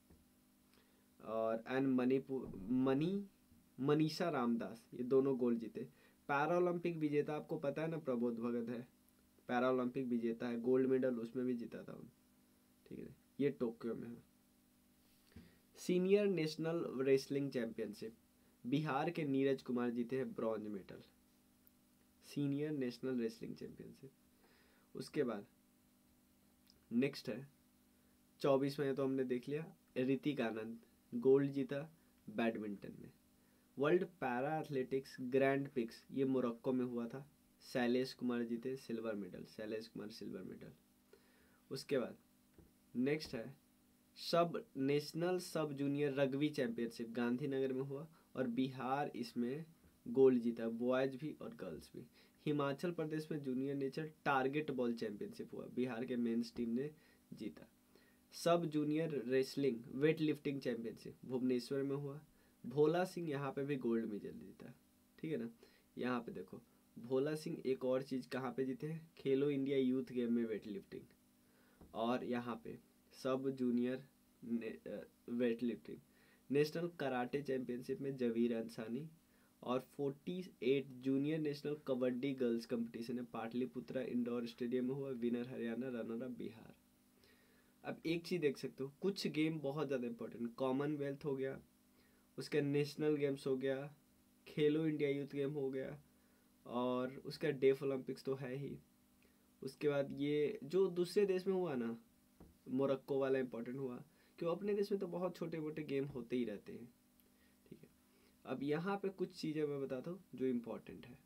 और एंड मणिपुर मनी मनीषा रामदास, ये दोनों गोल्ड जीते। पैरा ओलंपिक विजेता आपको पता है ना, प्रमोद भगत है, पैरा ओलंपिक विजेता है, गोल्ड मेडल उसमें भी जीता था, ठीक है, ये टोक्यो में है। Senior national wrestling championship, Bihar के नीरज कुमार जीते हैं bronze medal, senior national wrestling championship. उसके बाद नेक्स्ट है चौबीस में, तो हमने देख लिया, ऋतिक आनंद गोल्ड जीता बैडमिंटन में। World para athletics grand prix, ये मोरक्को में हुआ था, शैलेश कुमार जीते silver medal, Shailesh Kumar silver medal. उसके बाद नेक्स्ट है सब नेशनल सब जूनियर रग्बी चैंपियनशिप, गांधीनगर में हुआ, और बिहार इसमें गोल्ड जीता, बॉयज भी और गर्ल्स भी। हिमाचल प्रदेश में junior nature target ball championship हुआ, बिहार के मेंस टीम ने जीता। Sub junior wrestling weight lifting championship Bhubaneswar में हुआ, भोला सिंह यहाँ पे भी गोल्ड मेडल जीता, ठीक है ना। यहाँ पे देखो भोला सिंह एक और चीज़ कहाँ पे जीते हैं, खेलो इंडिया यूथ गेम में वेट लिफ्टिंग, और यहाँ पे sub junior weight lifting. National karate championship में जवीर अंसानी, और अड़तालीस junior national kabaddi girls competition है पाटलिपुत्रा इंडोर स्टेडियम में हुआ, winner Haryana, runner up Bihar. अब एक चीज़ देख सकते हो, कुछ गेम बहुत ज़्यादा इंपॉर्टेंट, कॉमनवेल्थ हो गया, उसका नेशनल गेम्स हो गया, खेलो इंडिया यूथ गेम हो गया, और उसका डेफ ओलंपिक्स तो है ही। उसके बाद ये जो दूसरे देश में हुआ ना, मोरक्को वाला इंपॉर्टेंट हुआ, क्यों अपने देश में तो बहुत छोटे मोटे गेम होते ही रहते हैं। ठीक है, अब यहाँ पे कुछ चीज़ें मैं बताता हूँ जो इम्पोर्टेंट है।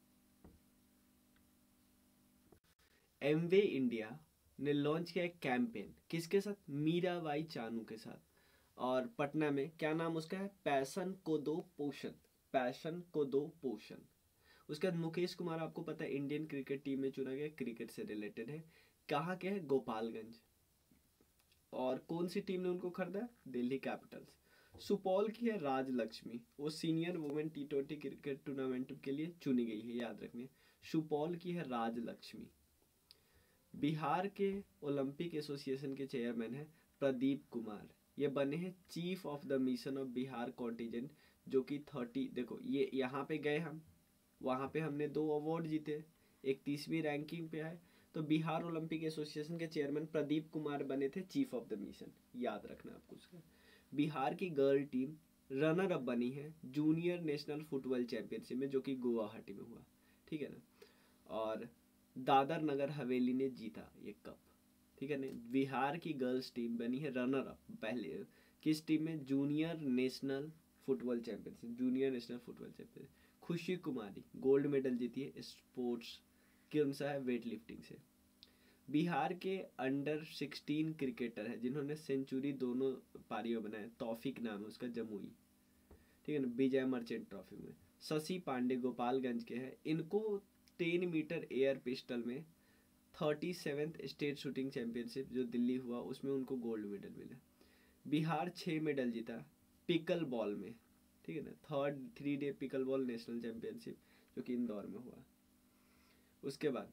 एमवे इंडिया ने लॉन्च किया एक कैंपेन, किसके साथ? मीराबाई चानू के साथ, और पटना में। क्या नाम उसका है? पैशन को दो पोषण, पैशन को दो पोषण। उसके बाद मुकेश कुमार, आपको पता है इंडियन क्रिकेट टीम में चुना गया, क्रिकेट से रिलेटेड है। कहाँ के है? गोपालगंज। और कौन सी टीम ने उनको खरीदा? दिल्ली कैपिटल्स। सुपौल की है राजलक्ष्मी, वो senior women T twenty cricket tournament के लिए चुनी गई है, याद रखनी है। सुपौल की है राजलक्ष्मी। बिहार के ओलंपिक एसोसिएशन के चेयरमैन है प्रदीप कुमार, ये बने हैं chief of the mission of Bihar contingent, जो कि थर्टी, देखो ये यहाँ पे गए हम, वहाँ पे हमने दो अवार्ड जीते, एक तीसवीं रैंकिंग पे आए, तो बिहार ओलंपिक एसोसिएशन के चेयरमैन प्रदीप कुमार बने थे चीफ ऑफ द मिशन, याद रखना आपको उसका। बिहार की गर्ल टीम रनर अप बनी है जूनियर नेशनल फुटबॉल चैंपियनशिप में, जो कि गुवाहाटी में हुआ, ठीक है ना। और दादर नगर हवेली ने जीता ये कप, ठीक है ना। बिहार की गर्ल्स टीम बनी है रनर अप, पहले किस टीम में? Junior national football championship, junior national football championship. Khushi Kumari gold medal जीती है स्पोर्ट्स, कौन सा है? वेट लिफ्टिंग से। बिहार के अंडर सिक्सटीन क्रिकेटर है जिन्होंने सेंचुरी दोनों पारियों बनाए, तौफिक नाम है उसका, जमुई, ठीक है ना, विजय मर्चेंट ट्रॉफी में। शशि पांडे गोपालगंज के हैं, इनको टेन मीटर एयर पिस्टल में thirty seventh state shooting championship जो दिल्ली हुआ उसमें उनको गोल्ड मेडल मिला। बिहार छः मेडल जीता पिकल बॉल में, ठीक है ना, third three day pickleball national championship जो कि इंदौर में हुआ। उसके बाद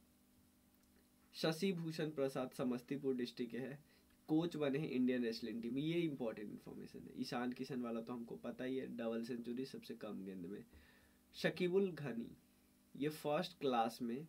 शशि भूषण प्रसाद समस्तीपुर डिस्ट्रिक्ट के है, कोच बने हैं इंडियन रेसलिंग टीम, ये इंपॉर्टेंट इन्फॉर्मेशन है। ईशान किशन वाला तो हमको पता ही है, डबल सेंचुरी सबसे कम गेंद में। शकीबुल घनी, ये फर्स्ट क्लास में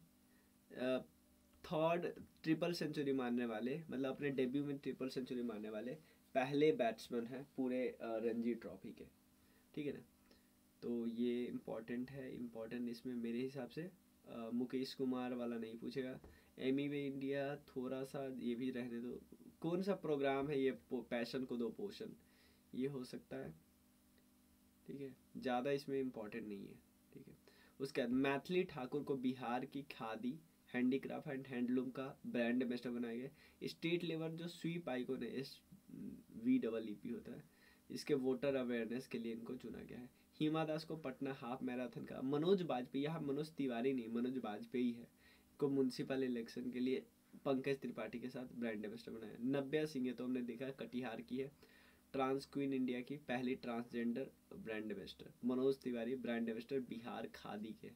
थर्ड ट्रिपल सेंचुरी मारने वाले, मतलब अपने डेब्यू में ट्रिपल सेंचुरी मारने वाले पहले बैट्समैन हैं पूरे रणजी ट्रॉफी के, ठीक है ना। तो ये इम्पोर्टेंट है, इम्पोर्टेंट इसमें मेरे हिसाब से आ, मुकेश कुमार वाला नहीं पूछेगा। एमी वे इंडिया थोड़ा सा ये भी रहने दो, कौन सा प्रोग्राम है ये? पैशन को दो पोषण, ये हो सकता है, ठीक है, ज़्यादा इसमें इम्पोर्टेंट नहीं है, ठीक है। उसके बाद मैथिली ठाकुर को बिहार की खादी हैंडीक्राफ्ट एंड हैंडलूम का ब्रांड एम्बेसडर बनाया गया। स्टेट लेवल जो स्वीप आइकॉन है, S V double E P होता है, इसके वोटर अवेयरनेस के लिए इनको चुना गया है। हिमा दास को पटना हाफ मैराथन का, मनोज बाजपेयी, यहाँ मनोज तिवारी नहीं, मनोज बाजपेयी है, को म्यूनसिपल इलेक्शन के लिए पंकज त्रिपाठी के साथ ब्रांड एम्बेसडर बनाया। नव्या सिंह है तो हमने देखा कटिहार की है, ट्रांस क्वीन इंडिया की पहली transgender brand ambassador. Manoj Tiwari brand ambassador Bihar Khadi के।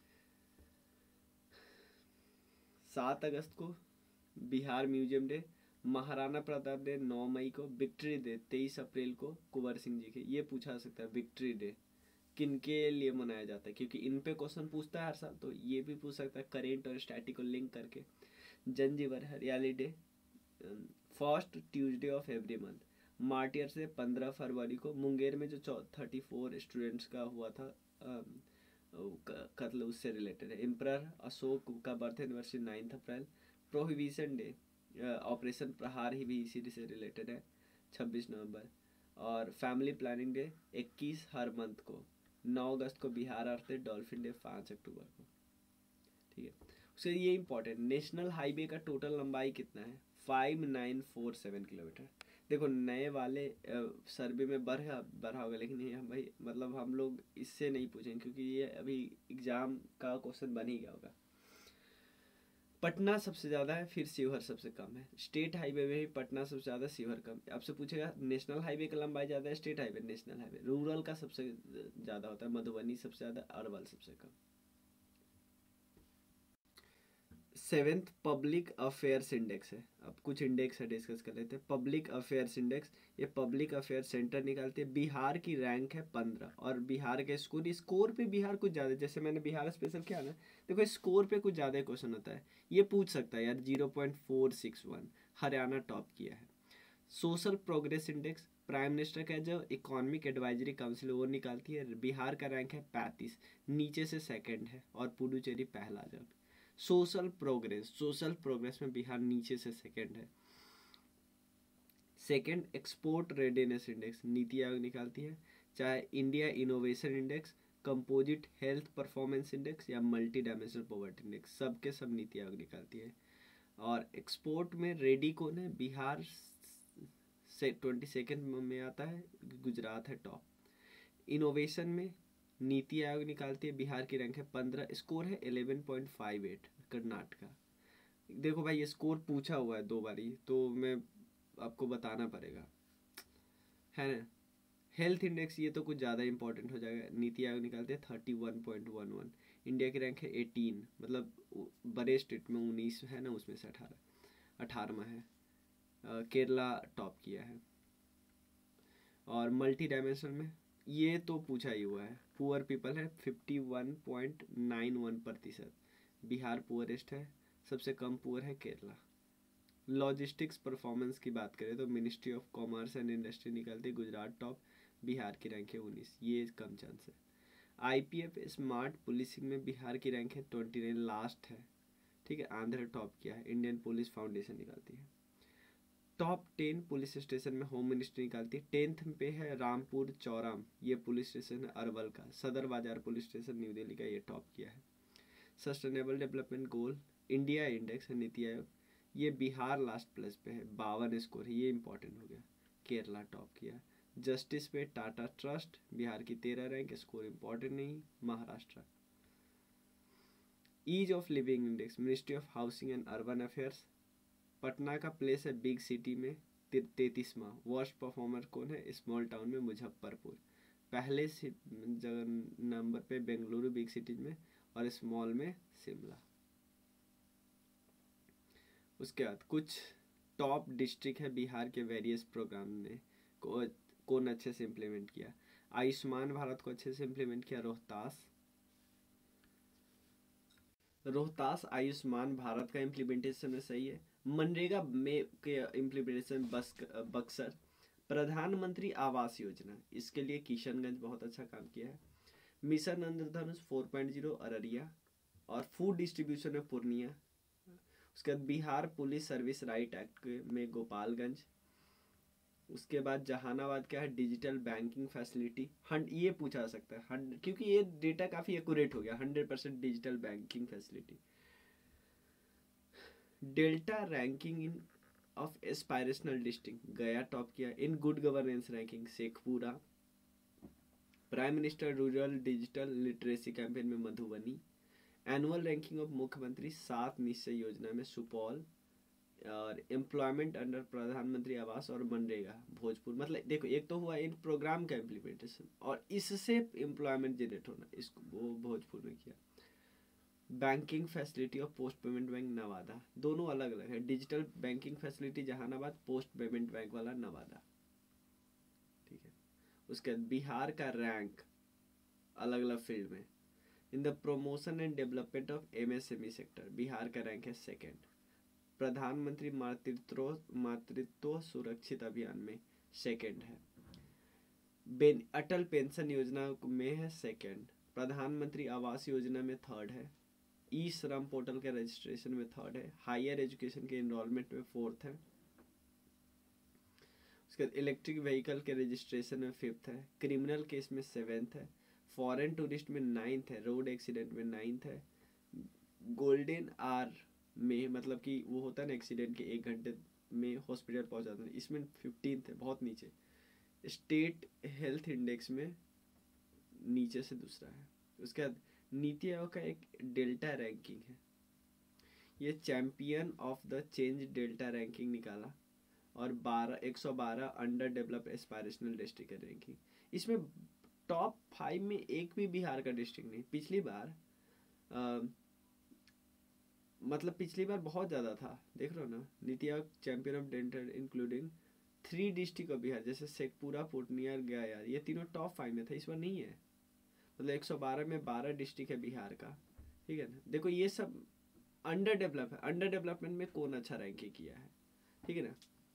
सात अगस्त को Bihar museum day, Maharana Pratap day नौ मई को, विक्ट्री डे तेईस अप्रैल को कुंवर सिंह जी के। ये पूछा सकता है विक्ट्री डे किनके लिए मनाया जाता है, क्योंकि इन पे क्वेश्चन पूछता है हर साल, तो ये भी पूछ सकता है करेंट और स्टैटिक को लिंक करके। जनजीवन Hariyali day first Tuesday of every month. Martyr से पंद्रह फरवरी को मुंगेर में जो थर्टी फोर स्टूडेंट्स का हुआ था कत्ल, उससे रिलेटेड है। एम्परर अशोक का birth anniversary ninth April. Prohibition day, operation Prahar ही भी इसी से रिलेटेड है, छब्बीस नवंबर। और फैमिली प्लानिंग डे इक्कीस हर मंथ को। नौ अगस्त को Bihar earth day, dolphin day पाँच अक्टूबर को, ठीक है। उसके ये इंपॉर्टेंट, नेशनल हाईवे का टोटल लंबाई कितना है? Five nine four seven kilometre. देखो नए वाले सर्वे में बढ़ा बढ़ा होगा, लेकिन ये हम भाई मतलब हम लोग इससे नहीं पूछेंगे क्योंकि ये अभी एग्जाम का क्वेश्चन बन ही गया होगा। पटना सबसे ज़्यादा है, फिर शिवहर सबसे कम है। स्टेट हाईवे में भी पटना सबसे ज़्यादा, शिवहर कम। आपसे पूछेगा नेशनल हाईवे का लंबाई ज़्यादा है, state highway, national highway. Rural का सबसे ज़्यादा होता है, मधुबनी सबसे ज़्यादा, अरवल सबसे कम। सेवेंथ पब्लिक अफेयर्स इंडेक्स है। अब कुछ इंडेक्स है डिस्कस कर लेते हैं। पब्लिक अफेयर्स इंडेक्स, ये पब्लिक अफेयर सेंटर निकालते हैं। बिहार की रैंक है पंद्रह, और बिहार के स्कोर स्कोर पे बिहार कुछ ज़्यादा, जैसे मैंने बिहार स्पेशल किया ना, देखो स्कोर पे कुछ ज़्यादा क्वेश्चन होता है, ये पूछ सकता है यार zero point four six one. Haryana top किया है। Social progress index prime minister का जो इकोनॉमिक एडवाइजरी काउंसिल वो निकालती है, बिहार का रैंक है पैंतीस, नीचे से सेकंड है और पुडुचेरी पहला। जब सोशल प्रोग्रेस सोशल प्रोग्रेस में बिहार नीचे से सेकंड है। Second export readiness index NITI Aayog निकालती है, चाहे India innovation index, composite health performance index या मल्टी डायमेंशनल पॉवर्टी इंडेक्स, सब के सब नीति आयोग निकालती है। और एक्सपोर्ट में रेडी कौन है, बिहार से ट्वेंटी सेकेंड में आता है, गुजरात है टॉप। इनोवेशन में नीति आयोग निकालती है, बिहार की रैंक है पंद्रह, स्कोर है eleven point five eight. Karnataka, देखो भाई ये स्कोर पूछा हुआ है दो बारी, तो मैं आपको बताना पड़ेगा, है ना। हेल्थ इंडेक्स ये तो कुछ ज़्यादा इंपॉर्टेंट हो जाएगा, नीति आयोग निकालते हैं thirty one point one one. India की रैंक है एटीन, मतलब बड़े स्टेट में उन्नीस है ना, उसमें से अठारह अठारहवा है। केरला टॉप किया है। और मल्टी डायमेंशन में ये तो पूछा ही हुआ है, पुअर पीपल है fifty one point nine one प्रतिशत, बिहार पुअरेस्ट है, सबसे कम पुअर है केरला। लॉजिस्टिक्स परफॉर्मेंस की बात करें तो ministry of commerce and industry निकालती है गुजरात टॉप, बिहार की रैंक है उन्नीस, ये कम चांस है। आईपीएफ स्मार्ट पुलिसिंग में बिहार की रैंक है ट्वेंटी नाइन, लास्ट है, ठीक है। आंध्र टॉप किया है, इंडियन पुलिस फाउंडेशन निकालती है। टॉप टेन पुलिस स्टेशन में होम मिनिस्ट्री निकालती है, टेंथ पे है रामपुर चौराम, ये पुलिस स्टेशन है अरवल का। सदर बाजार पुलिस स्टेशन न्यू दिल्ली का, ये टॉप किया है। Sustainable development goal India index है नीति आयोग, ये बिहार लास्ट प्लेस पे है, बावन स्कोर है, ये इंपॉर्टेंट हो गया। केरला टॉप किया। जस्टिस पे टाटा ट्रस्ट, बिहार की तेरह रैंक, स्कोर इंपॉर्टेंट नहीं। Maharashtra. Ease of living index ministry of housing and urban affairs, Patna का प्लेस है बिग सिटी में तैतीसवां। वर्स्ट परफॉर्मर कौन है, स्मॉल टाउन में मुजफ्फरपुर, पहले जगह नंबर पे बेंगलुरु बिग सिटी में, और स्मॉल में शिमला। उसके बाद कुछ टॉप डिस्ट्रिक्ट है बिहार के वेरियस प्रोग्राम ने को, कौन अच्छे से इम्प्लीमेंट किया। आयुष्मान भारत को अच्छे से इम्प्लीमेंट किया रोहतास। रोहतास आयुष्मान भारत का इम्प्लीमेंटेशन में सही है। मनरेगा में के इम्प्लीमेंटेशन बस बक्सर। प्रधानमंत्री आवास योजना, इसके लिए किशनगंज बहुत अच्छा काम किया है। Mission Indradhanush four point zero Araria, और फूड डिस्ट्रीब्यूशन में पूर्णिया। उसके बाद Bihar police service right act में गोपालगंज। उसके बाद जहानाबाद क्या है, डिजिटल बैंकिंग फैसिलिटी, हंड ये पूछा जा सकता है हंड, क्योंकि ये डेटा काफ़ी एक्यूरेट हो गया, hundred percent digital banking facility. Delta ranking in of aspirational district, Gaya top किया। In good governance ranking Sheikhpura. Prime minister rural digital literacy campaign में मधुबनी। एनुअल रैंकिंग ऑफ मुख्यमंत्री सात निश्चय योजना में सुपौल। और एम्प्लॉयमेंट अंडर प्रधानमंत्री आवास और मनरेगा भोजपुर। मतलब देखो एक तो हुआ इन प्रोग्राम का इम्प्लीमेंटेशन, और इससे एम्प्लॉयमेंट जनरेट होना, इसको वो भोजपुर में किया। Banking facility of post payment bank Nawada, दोनों अलग अलग है। Digital banking facility Jehanabad, post payment bank वाला नवादा, ठीक है। उसके बाद बिहार का रैंक अलग अलग फील्ड में। In the promotion and development of MSME sector, Bihar का रैंक है सेकेंड। प्रधानमंत्री मातृत्व मातृत्व सुरक्षित अभियान में सेकेंड है। अटल पेंशन योजना में है सेकेंड। प्रधानमंत्री आवास योजना में थर्ड है। ई श्रम पोर्टल के रजिस्ट्रेशन में थर्ड है। हायर एजुकेशन के एनरोलमेंट में फोर्थ है। उसके बाद इलेक्ट्रिक व्हीकल के रजिस्ट्रेशन में फिफ्थ है। क्रिमिनल केस में सेवेंथ है। फॉरेन टूरिस्ट में नाइन्थ है। रोड एक्सीडेंट में नाइन्थ है। गोल्डन आर में मतलब कि वो होता है ना एक्सीडेंट के एक घंटे में हॉस्पिटल पहुंचाते हैं, इसमें फिफ्टींथ है, बहुत नीचे। स्टेट हेल्थ इंडेक्स में नीचे से दूसरा है। उसके बाद नीति आयोग का एक डेल्टा रैंकिंग है, ये champion of the change delta ranking निकाला, और बारह एक सौ बारह अंडर डेवलप्ड एस्पायरेशनल डिस्ट्रिक्ट है रैंकिंग। इसमें टॉप फाइव में एक भी बिहार का डिस्ट्रिक्ट नहीं। पिछली बार आ, मतलब पिछली बार बहुत ज़्यादा था, देख रहे हो ना। NITI Aayog champion of dental including three district of Bihar, जैसे शेखपुरा, पूर्णिया, गया, ये तीनों टॉप फाइव में था, इस बार नहीं है। मतलब एक सौ बारह में बारह डिस्ट्रिक्ट है बिहार का, ठीक है ना। देखो ये सब अंडर डेवलप है। अंडर डेवलपमेंट में कौन अच्छा रैंकिंग किया है, ठीक है ना,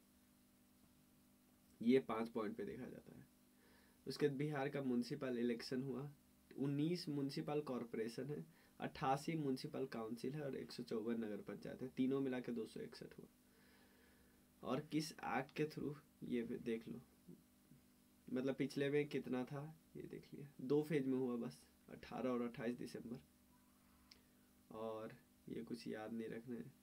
ये पाँच पॉइंट पे देखा जाता है। उसके बाद बिहार का म्यूनसिपल इलेक्शन हुआ, उन्नीस म्यूनसिपल कॉरपोरेशन है, अट्ठासी म्यूनसिपल काउंसिल है और एक सौ चौवन नगर पंचायत है, तीनों मिला के दो सौ इकसठ हुआ। और किस एक्ट के थ्रू, ये देख लो, मतलब पिछले में कितना था ये देख लिया, दो फेज में हुआ बस, अठारह और अट्ठाईस दिसंबर। और ये कुछ याद नहीं रखना है।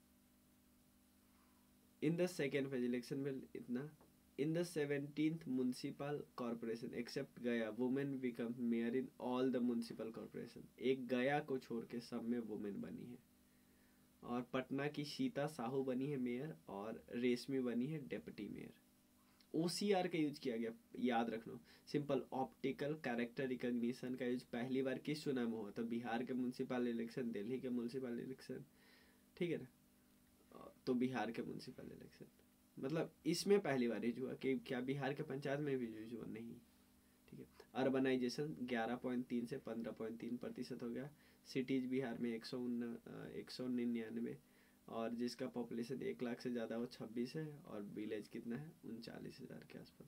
In the second phase election में इतना, in the seventeenth municipal corporation except Gaya women become mayor in all the municipal corporation, एक गया को छोड़ के सब में वुमेन बनी है। और पटना की सीता साहू बनी है मेयर और रेशमी बनी है डेप्यूटी मेयर। ओसीआर का यूज किया गया, याद रखना, सिंपल ऑप्टिकल कैरेक्टर रिकॉग्निशन का यूज पहली बार किस चुनाव में हुआ? तो बिहार के म्यूनसिपल इलेक्शन, दिल्ली के म्यूनसिपल इलेक्शन, ठीक है ना, तो बिहार के म्यूनसिपल इलेक्शन, मतलब इसमें पहली बार यूज हुआ। कि क्या बिहार के पंचायत में भी यूज हुआ? नहीं, ठीक है। अर्बनाइजेशन ग्यारह पॉइंट तीन से पंद्रह पॉइंट तीन प्रतिशत हो गया। सिटीज बिहार में एक सौ एक सौ निन्यानवे, और जिसका पॉपुलेशन एक लाख से ज़्यादा वो छब्बीस है, और विलेज कितना है? उनचालीस हज़ार के आसपास।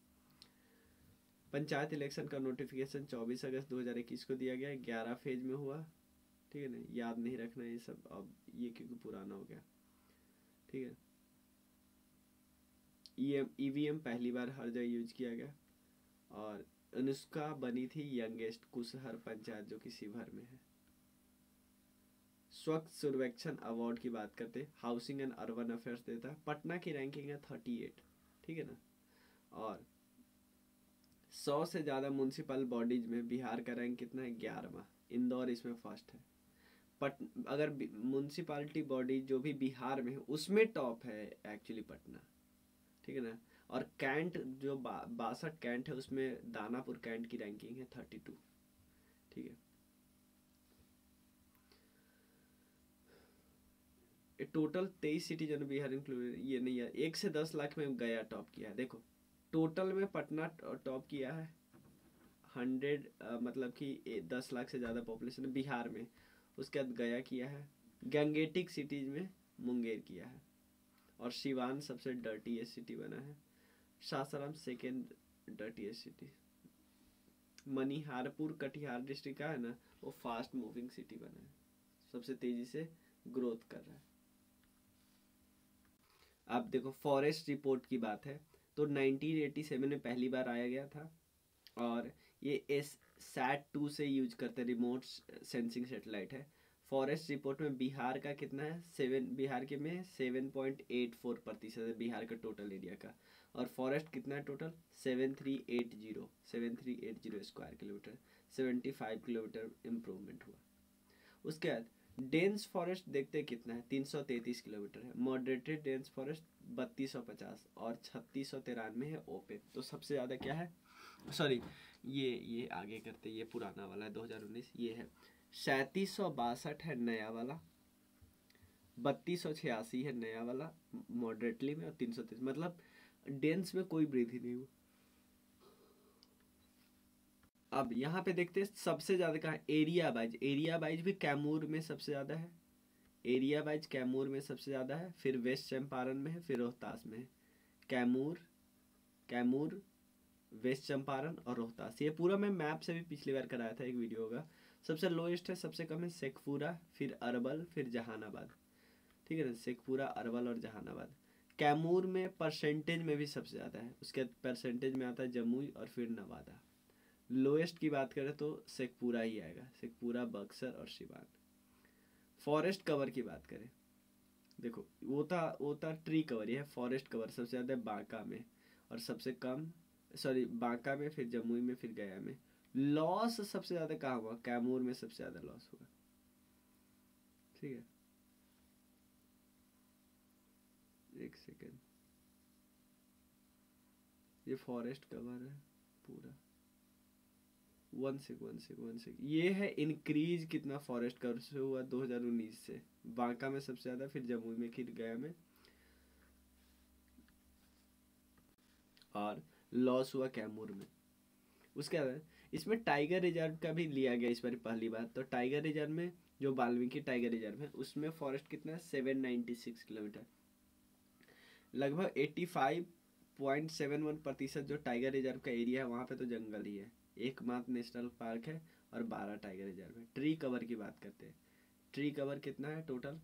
पंचायत इलेक्शन का नोटिफिकेशन चौबीस अगस्त दो हज़ार इक्कीस को दिया गया, ग्यारह फेज में हुआ, ठीक है ना, याद नहीं रखना ये सब अब, ये क्योंकि पुराना हो गया, ठीक है। ईवीएम पहली बार हर जगह यूज किया गया, और अनुष्का बनी थी यंगेस्ट कुशहर पंचायत जो कि शिवहर में है। स्वच्छ सर्वेक्षण अवार्ड की बात करते, हाउसिंग एंड अर्बन अफेयर्स देता है, पटना की रैंकिंग है थर्टी एट, ठीक है ना। और सौ से ज़्यादा म्यूनसिपल बॉडीज में बिहार का रैंक कितना है? ग्यारहवां, इंदौर इसमें फर्स्ट है। पट अगर म्यूनसिपालिटी बॉडी जो भी बिहार में है उसमें टॉप है एक्चुअली पटना, ठीक है ना। और कैंट जो बासठ कैंट है उसमें दानापुर कैंट की रैंकिंग है थर्टी टू, ठीक है। टोटल तेईस सिटी जो बिहार इंक्लूडेड, ये नहीं है, एक से दस लाख में गया टॉप किया है। देखो टोटल में पटना टॉप किया है, हंड्रेड मतलब कि दस लाख से ज़्यादा पॉपुलेशन है बिहार में। उसके बाद गया किया है, गैंगेटिक सिटीज में मुंगेर किया है, और सिवान सबसे डर्टीएस्ट सिटी बना है, Sasaram second dirtiest city, Maniharpur Katihar district का है ना, वो फास्ट मूविंग सिटी बना है, सबसे तेजी से ग्रोथ कर रहा है। अब देखो फॉरेस्ट रिपोर्ट की बात है तो नाइनटीन एटी सेवन में पहली बार आया गया था, और ये एस सैट टू से यूज करते, रिमोट सेंसिंग सेटेलाइट है। फॉरेस्ट रिपोर्ट में बिहार का कितना है? सेवन, बिहार के में सेवन पॉइंट एट फोर प्रतिशत है बिहार का टोटल एरिया का, और फॉरेस्ट कितना है total? Seven three eight zero seven three eight zero square kilometre, seventy five kilometre improvement हुआ। उसके बाद डेंस फॉरेस्ट देखते हैं कितना है? तीन सौ तैंतीस किलोमीटर है। मॉडरेटेड डेंस फॉरेस्ट बत्तीस सौ पचास, और छत्तीस सौ तिरानवे है ओपन। तो सबसे ज़्यादा क्या है? सॉरी, ये ये आगे करते, ये पुराना वाला है दो हज़ार उन्नीस, ये है सैंतीस सौ बासठ है नया वाला, बत्तीस सौ छियासी है नया वाला मॉडरेटली में, और तीन सौ तीस, मतलब डेंस में कोई वृद्धि नहीं हुई। अब यहाँ पे देखते हैं सबसे ज्यादा कहाँ, एरिया वाइज, एरिया वाइज भी कैमूर में सबसे ज्यादा है, एरिया वाइज कैमूर में सबसे ज्यादा है, फिर वेस्ट चंपारण में है, फिर रोहतास में है। कैमूर, कैमूर, वेस्ट चंपारण और रोहतास, ये पूरा मैं मैप से भी पिछली बार कराया था एक वीडियो होगा। सबसे लोएस्ट है, सबसे कम है शेखपुरा, फिर अरवल, फिर जहानाबाद, ठीक है ना, शेखपुरा, अरवल और जहानाबाद। कैमूर में परसेंटेज में भी सबसे ज़्यादा है, उसके परसेंटेज में आता है जमुई और फिर नवादा। लोएस्ट की बात करें तो शेखपुरा ही आएगा, शेखपुरा, बक्सर और सिवान। फॉरेस्ट कवर की बात करें, देखो वो था वो था ट्री कवर, यह है फॉरेस्ट कवर, सबसे ज़्यादा बांका में, और सबसे कम, सॉरी बांका में, फिर जमुई में, फिर गया में। लॉस सबसे ज़्यादा कहाँ हुआ? कैमूर में सबसे ज़्यादा लॉस हुआ, ठीक है। एक सेकेंड, ये फॉरेस्ट कवर है पूरा, one sec one sec one sec ये है इंक्रीज कितना फॉरेस्ट कवर से हुआ दो हज़ार उन्नीस से। बांका में सबसे ज्यादा, फिर जमुई में, फिर गया में, और लॉस हुआ कैमूर में। उसके बाद इसमें टाइगर रिजर्व का भी लिया गया इस बार पहली बार। तो टाइगर रिजर्व में, जो वाल्मीकि टाइगर रिजर्व है, उसमें फॉरेस्ट कितना है? Seven ninety six kilometre. लगभग पचासी पॉइंट सात एक प्रतिशत जो टाइगर रिजर्व का एरिया है वहाँ पे तो जंगल ही है, एकमात्र नेशनल पार्क है और बारह टाइगर रिजर्व है। ट्री कवर की बात करते हैं, ट्री कवर कितना है total,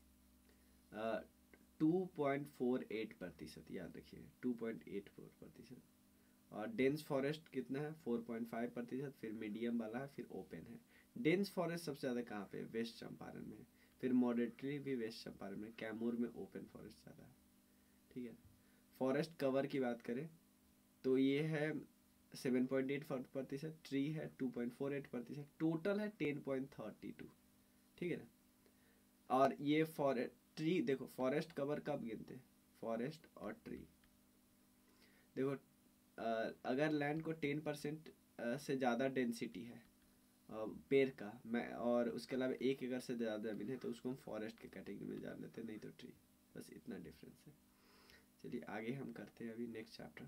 two point four eight प्रतिशत, याद रखिए टू पॉइंट एट फोर प्रतिशत। और डेंस फॉरेस्ट कितना है, फोर पॉइंट फाइव प्रतिशत, फिर मीडियम वाला है, फिर ओपन है। डेंस फॉरेस्ट सबसे ज़्यादा कहाँ पे, वेस्ट चंपारण में है, फिर मॉडरेटली भी वेस्ट चंपारण में, कैमूर में ओपन फॉरेस्ट ज़्यादा है, ठीक है। फॉरेस्ट कवर की बात करें तो ये है सेवन पॉइंट एट प्रतिशत, ट्री है टू पॉइंट फोर एट प्रतिशत, टोटल है टेन पॉइंट थर्टी टू, ठीक है ना। और ये फॉरेस्ट ट्री देखो, फॉरेस्ट कवर कब गिनते हैं, फॉरेस्ट और ट्री देखो, Uh, अगर लैंड को टेन परसेंट से ज़्यादा डेंसिटी है uh, पेड़ का, मैं और उसके अलावा एक एकड़ से ज़्यादा ज़मीन है तो उसको हम फॉरेस्ट के कैटेगरी में जान लेते हैं, नहीं तो ट्री, बस इतना डिफरेंस है। चलिए आगे हम करते हैं अभी नेक्स्ट चैप्टर।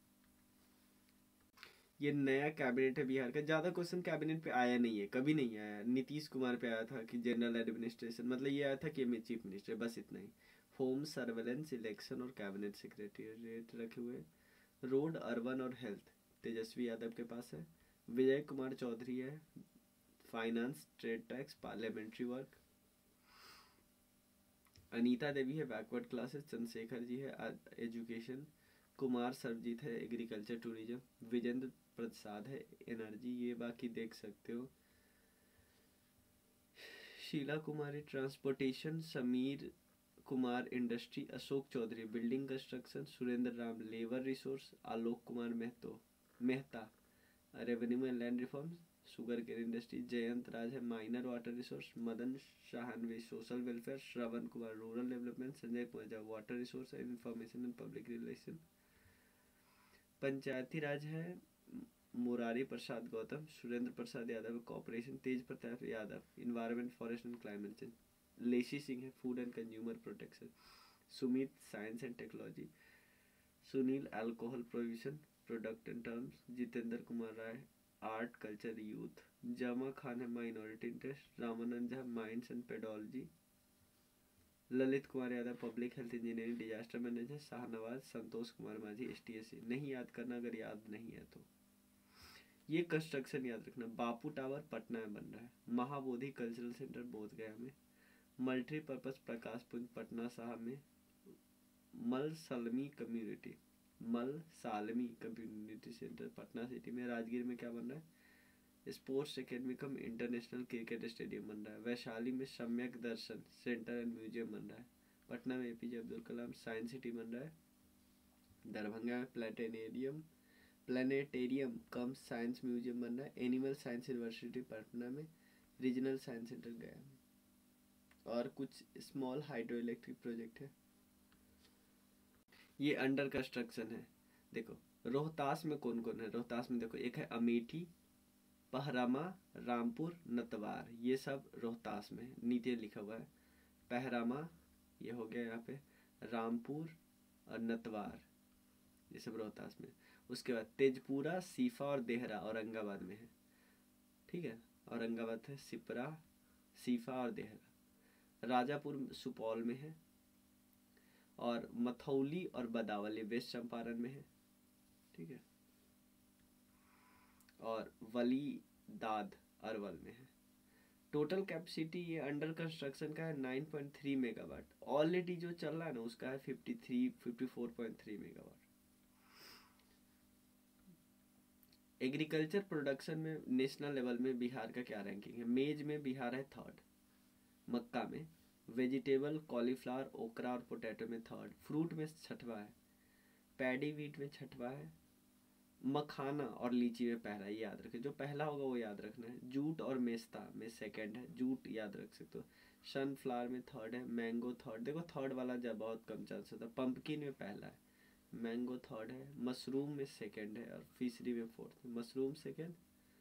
ये नया कैबिनेट है बिहार का, ज़्यादा क्वेश्चन कैबिनेट पे आया नहीं है, कभी नहीं आया। नीतीश कुमार पे आया था कि जनरल एडमिनिस्ट्रेशन, मतलब ये आया था कि मैं चीफ मिनिस्टर, बस इतना ही। होम सर्वेलेंस, इलेक्शन और कैबिनेट सेक्रेटरीट रखे हुए। रोड, अर्बन और हेल्थ तेजस्वी यादव के पास है। विजय कुमार चौधरी है, finance, trade tax, parliamentary work. Anita Devi है, बैकवर्ड क्लासेस। चंद्रशेखर जी है, एजुकेशन। कुमार सरजीत है, एग्रीकल्चर टूरिज्म। विजेंद्र प्रसाद है, एनर्जी, ये बाकी देख सकते हो। Sheela Kumari transportation. Sameer Kumar industry. Ashok Choudhary building construction. Surendra Ram labour resource. Alok Kumar Mehto Mehta revenue and land reform. Sugar cane industry. Jayant Raj है, minor water resource. Madan Shahnavi social welfare. Shravan Kumar rural development. Sanjay Kumar water resource and information and public relation. Panchayati Raj है, Murari Prasad Gautam. Surendra Prasad Yadav corporation. Tej Pratap Yadav environment, forest and climate change. Leshi Singh है, food and consumer protection. Sumit, science and technology. Sunil, alcohol provision, product and terms. Jitendra Kumar Rai, art culture youth. Jama Khan है, minority interest. Ramanand Jha, mines and pedology. Lalit Kumar Yadav, public health engineering, disaster manager. Shahnawaz, Santosh Kumar Majhi, S T S C. नहीं याद करना अगर याद नहीं है तो। ये कंस्ट्रक्शन याद रखना, बापू टावर पटना में बन रहा है। महाबोधि कल्चरल सेंटर बोधगया में। मल्टीपर्पज प्रकाश पुंज पटना साहब में। मल Salmi community Mal Salami community centre Patna city में। राजगीर में क्या बन रहा है, sports academy cum international cricket stadium बन रहा है। वैशाली में सम्यक दर्शन सेंटर एंड म्यूजियम बन रहा है। पटना में APJ Abdul Kalam science city बन रहा है। दरभंगा में planetarium planetarium cum science museum बन रहा है। एनिमल साइंस यूनिवर्सिटी पटना में। रीजनल साइंस सेंटर गया में। और कुछ स्मॉल हाइड्रो इलेक्ट्रिक प्रोजेक्ट है, ये अंडर कंस्ट्रक्शन है। देखो रोहतास में कौन कौन है, रोहतास में देखो एक है अमेठी, पहरामा, रामपुर, नतवार, ये सब रोहतास में है, नीचे लिखा हुआ है। पहरामा ये हो गया यहाँ पे, रामपुर और नतवार ये सब रोहतास में। उसके बाद तेजपुरा, सीफा और देहरा औरंगाबाद में है, ठीक है। औरंगाबाद है, सिपरा, सीफा और देहरा। राजापुर सुपौल में है। और मथौली और बदावली वेस्ट चंपारण में है, ठीक है। और वली दाद अरवल में है। टोटल कैपेसिटी ये अंडर कंस्ट्रक्शन का है nine point three megawatt. Already जो चल रहा है ना उसका है fifty three fifty four point three megawatt. Agriculture production में नेशनल लेवल में बिहार का क्या रैंकिंग है। मेज में बिहार है थर्ड, मक्का में। वेजिटेबल कॉलीफ्लावर, ओकरा और पोटैटो में थर्ड। फ्रूट में छठवा है। पैडी वीट में छठवा है। मखाना और लीची में पहला, ये याद रखें, जो पहला होगा वो याद रखना है। जूट और मेस्ता में सेकंड है, जूट याद रख सकते हो। सनफ्लावर में थर्ड है। मैंगो थर्ड, देखो थर्ड वाला जब बहुत कम चांस होता है। पंपकिन में पहला है, मैंगो थर्ड है। मशरूम में सेकंड है और फिशरी में फोर्थ है। Mushroom second.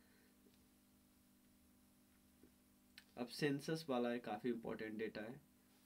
अब सेंसस वाला है, काफी इंपॉर्टेंट डेटा है,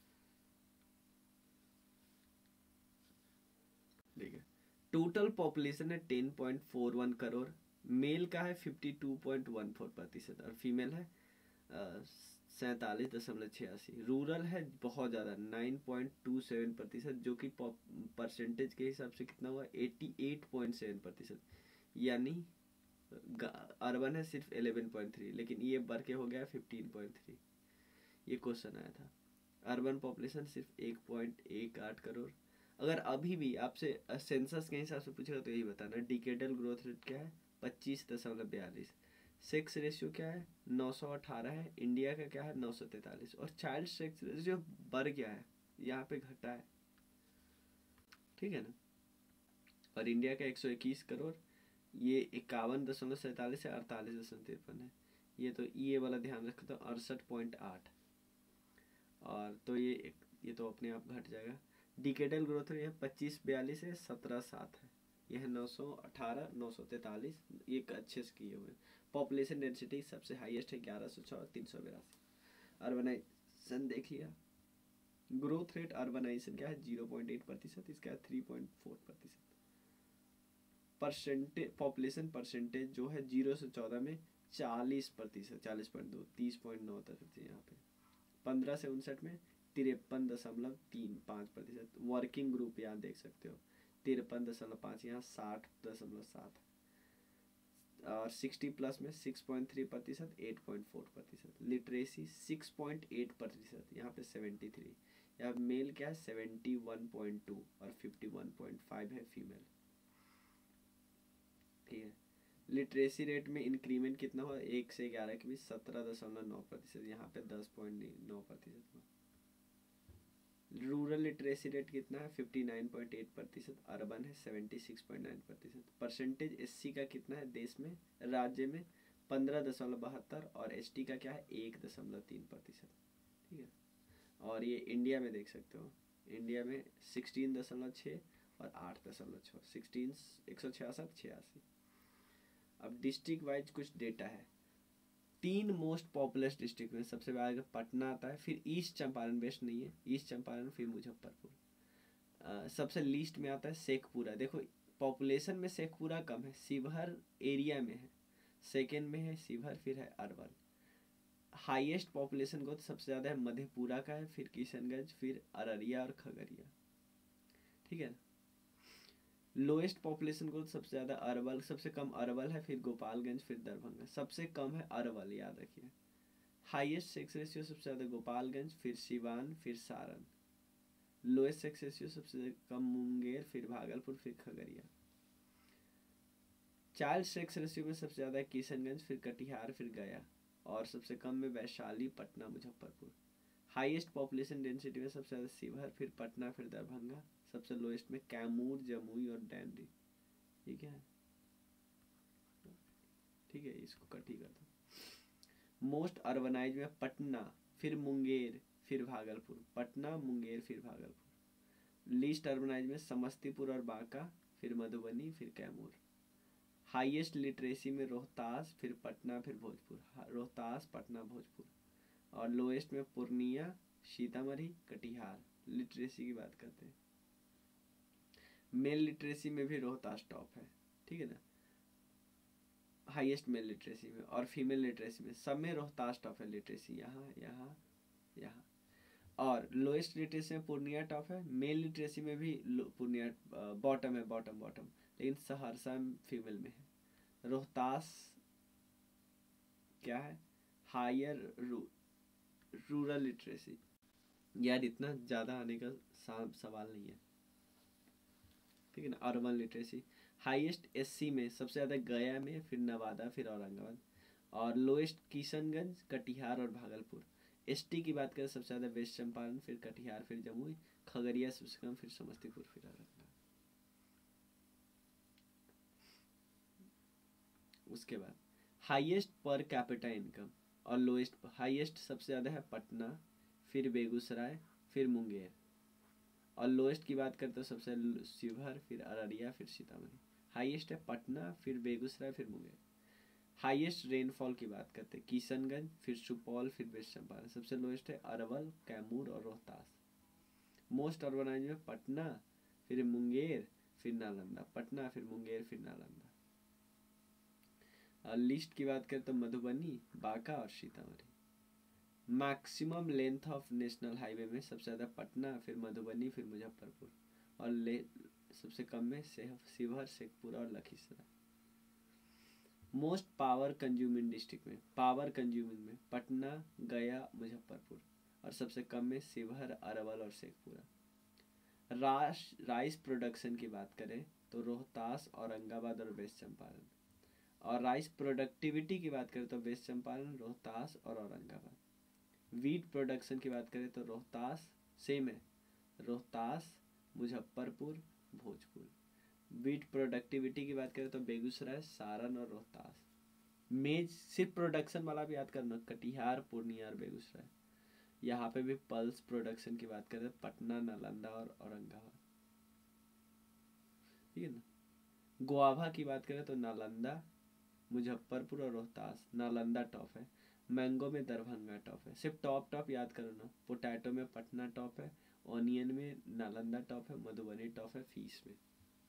ठीक है। टोटल पॉपुलेशन है ten point four one crore. Male का है fifty two point one four प्रतिशत और फीमेल है सैंतालीस दशमलव छियासी। रूरल है बहुत ज़्यादा, नाइन पॉइंट टू सेवन प्रतिशत, जो कि परसेंटेज के हिसाब से कितना हुआ, एटी एट पॉइंट सेवन प्रतिशत। यानी अर्बन है सिर्फ इलेवन पॉइंट थ्री, लेकिन ये बढ़ के हो गया फिफ्टीन पॉइंट थ्री। ये क्वेश्चन आया था। अर्बन पॉपुलेशन सिर्फ एक पॉइंट एक आठ करोड़। अगर अभी भी आपसे सेंसस के हिसाब से पूछेगा तो यही बताना। डिकेडल ग्रोथ रेट क्या है, पच्चीस दशमलव बयालीस। सेक्स रेशियो क्या है, नौ सौ अठारह है। इंडिया का क्या है, नौ सौ तैतालीस। और चाइल्ड सेक्स रेशियो बढ़ गया है, यहाँ पे घटा है, ठीक है ना। और इंडिया का एक सौ इक्कीस करोड़, ये इक्यावन दशमलव सैंतालीस है, अड़तालीस दशमलव तिरपन है। ये तो ये वाला ध्यान रखो तो अड़सठ पॉइंट आठ। और तो ये ये तो अपने आप घट जाएगा। डिकेडल ग्रोथ रेट पच्चीस बयालीस है, सत्रह सात है। यह नौ सौ अठारह, नौ सौ तैतालीस, ये अच्छे से किए हुए। पॉपुलेशन डेंसिटी सबसे हाईएस्ट है, ग्यारह सौ छः, तीन सौ बिरासी। अर्बनाइजेशन देख लिया। ग्रोथ रेट अर्बनाइजेशन क्या है, जीरो पॉइंट एट प्रतिशत, इसका थ्री पॉइंट फोर प्रतिशत। परसेंटेज पॉपुलेशन परसेंटेज जो है जीरो से चौदह में चालीस प्रतिशत, चालीस पॉइंट दो, तीस पॉइंट नौ प्रतिशत यहाँ पे। पंद्रह से उनसठ में तिरपन दशमलव तीन पाँच प्रतिशत। वर्किंग ग्रुप यहाँ देख सकते हो, तिरपन दशमलव पाँच, यहाँ साठ दशमलव सात। और सिक्सटी प्लस में सिक्स पॉइंट थ्री प्रतिशत, एट पॉइंट फोर प्रतिशत। लिटरेसी सिक्स पॉइंट एट प्रतिशत, यहाँ पे सेवेंटी थ्री। यहाँ मेल क्या है, सेवेंटी वन पॉइंट टू, और फिफ्टी वन पॉइंट फाइव है फीमेल, ठीक है। लिटरेसी रेट में इंक्रीमेंट कितना हुआ, एक से ग्यारह के बीच सत्रह दशमलव नौ प्रतिशत, यहाँ पे दस पॉइंट नौ प्रतिशत हुआ। रूरल लिटरेसी रेट कितना है, फिफ्टी नाइन पॉइंट एट प्रतिशत। अर्बन है सेवेंटी सिक्स पॉइंट नाइन प्रतिशत। परसेंटेज एससी का कितना है देश में, राज्य में, पंद्रह दशमलव बहत्तर। और एसटी का क्या है, एक दशमलव तीन प्रतिशत, ठीक है। और ये इंडिया में देख सकते हो, इंडिया में सिक्सटीन दशमलव छः और आठ दशमलव छः, सिक्सटीन एक सौ छियासठ छियासी। अब डिस्ट्रिक्ट वाइज कुछ डेटा है। तीन मोस्ट पॉपुलस डिस्ट्रिक्ट में सबसे पहले पटना आता है, फिर ईस्ट चंपारण, वेस्ट नहीं है, ईस्ट चंपारण, फिर मुजफ्फरपुर। सबसे लीस्ट में आता है शेखपुरा। देखो पॉपुलेशन में शेखपुरा कम है, शिवहर एरिया में है, सेकेंड में है शिवहर, फिर है अरवल। हाईएस्ट पॉपुलेशन ग्रोथ सबसे ज़्यादा है मधेपुरा का है, फिर किशनगंज, फिर अररिया और खगड़िया, ठीक है। लोएस्ट पॉपुलेशन ग्रोथ सबसे ज़्यादा अरवल, सबसे कम अरवल है, फिर गोपालगंज, फिर दरभंगा। सबसे कम है अरवल, याद रखिए। हाईएस्ट सेक्स रेशियो सबसे ज़्यादा गोपालगंज, फिर सिवान, फिर सारण। लोएस्ट सेक्स रेशियो सबसे कम मुंगेर, फिर भागलपुर, फिर खगड़िया। चाइल्ड सेक्स रेशियो में सबसे ज़्यादा किशनगंज, फिर कटिहार, फिर गया। और सबसे कम में Vaishali, Patna, Muzaffarpur. Highest population density में सबसे ज़्यादा शिवहर, फिर पटना, फिर दरभंगा। सबसे लोएस्ट में कैमूर, जमुई और डैंडी। ये क्या है, ठीक है, इसको कट ही कर दो। मोस्ट अर्बनाइज में पटना, फिर मुंगेर, फिर भागलपुर। पटना, मुंगेर, फिर भागलपुर। लीस्ट अर्बनाइज में समस्तीपुर और बांका, फिर मधुबनी, फिर कैमूर। हाईएस्ट लिटरेसी में रोहतास, फिर पटना, फिर भोजपुर। रोहतास, पटना, भोजपुर। और लोएस्ट में पूर्णिया, सीतामढ़ी, कटिहार। लिटरेसी की बात करते हैं, मेल लिटरेसी में भी रोहतास टॉप है, ठीक है ना, हाईएस्ट मेल लिटरेसी में। और फीमेल लिटरेसी में सब में रोहतास टॉप है लिटरेसी, यहाँ यहाँ यहाँ। और लोएस्ट लिटरेसी में पूर्णिया टॉप है। मेल लिटरेसी में भी पूर्णिया बॉटम है, बॉटम बॉटम, लेकिन सहरसा फीमेल में है। रोहतास क्या है, हायर रू, रूरल लिटरेसी। यार इतना ज़्यादा आने का सवाल नहीं है, ठीक है ना। अर्बन लिटरेसी हाईएस्ट एससी में सबसे ज़्यादा गया में, फिर नवादा, फिर औरंगाबाद। और लोएस्ट किशनगंज, कटिहार और भागलपुर। एसटी की बात करें सबसे ज़्यादा वेस्ट चंपारण, फिर कटिहार, फिर जमुई। खगड़िया सबसे कम, फिर समस्तीपुर, फिर औरंगाबाद। उसके बाद हाईएस्ट पर कैपिटा इनकम और लोएस्ट, हाईएस्ट सबसे ज़्यादा है पटना, फिर बेगूसराय, फिर मुंगेर। और लोएस्ट की बात करते हो सबसे शिवहर, फिर अररिया, फिर सीतामढ़ी। हाईएस्ट है पटना, फिर बेगूसराय, फिर मुंगेर। हाईएस्ट रेनफॉल की बात करते हैं किशनगंज, फिर सुपौल, फिर वेस्ट चंपारण। सबसे लोएस्ट है अरवल, कैमूर और रोहतास। मोस्ट अर्बनाइज में पटना, फिर मुंगेर, फिर नालंदा। पटना, फिर मुंगेर, फिर नालंदा। लिस्ट की बात करें तो मधुबनी, बांका और Sitamarhi. Maximum length of national highway में सबसे ज़्यादा पटना, फिर मधुबनी, फिर मुजफ्फरपुर, और ले सबसे कम में शिवहर, शेखपुरा और Lakhisarai. Most power consuming district में, पावर कंज्यूमिंग में पटना, गया, मुजफ्फरपुर, और सबसे कम में शिवहर, अरवल और शेखपुरा। राश राइस प्रोडक्शन की बात करें तो रोहतास, औरंगाबाद और वेस्ट चंपारण। और राइस प्रोडक्टिविटी की बात करें तो वेस्ट चंपारण, रोहतास और औरंगाबाद। वीट प्रोडक्शन की बात करें तो रोहतास सेम है, रोहतास, मुजफ्फरपुर, भोजपुर। वीट प्रोडक्टिविटी की बात करें तो बेगूसराय, सारण और रोहतास। मेज सिर्फ प्रोडक्शन वाला भी याद करना, कटिहार, पूर्णिया और बेगूसराय। यहाँ पे भी पल्स प्रोडक्शन की बात करें पटना, नालंदा और औरंगाबाद, ठीक है ना। गुआभा की बात करें तो नालंदा, मुजफ्फरपुर और रोहतास। नालंदा टॉप है। मैंगो में दरभंगा टॉप है। सिर्फ टॉप टॉप याद करो ना, पोटैटो में पटना टॉप है, ऑनियन में नालंदा टॉप है, मधुबनी टॉप है, फीस में।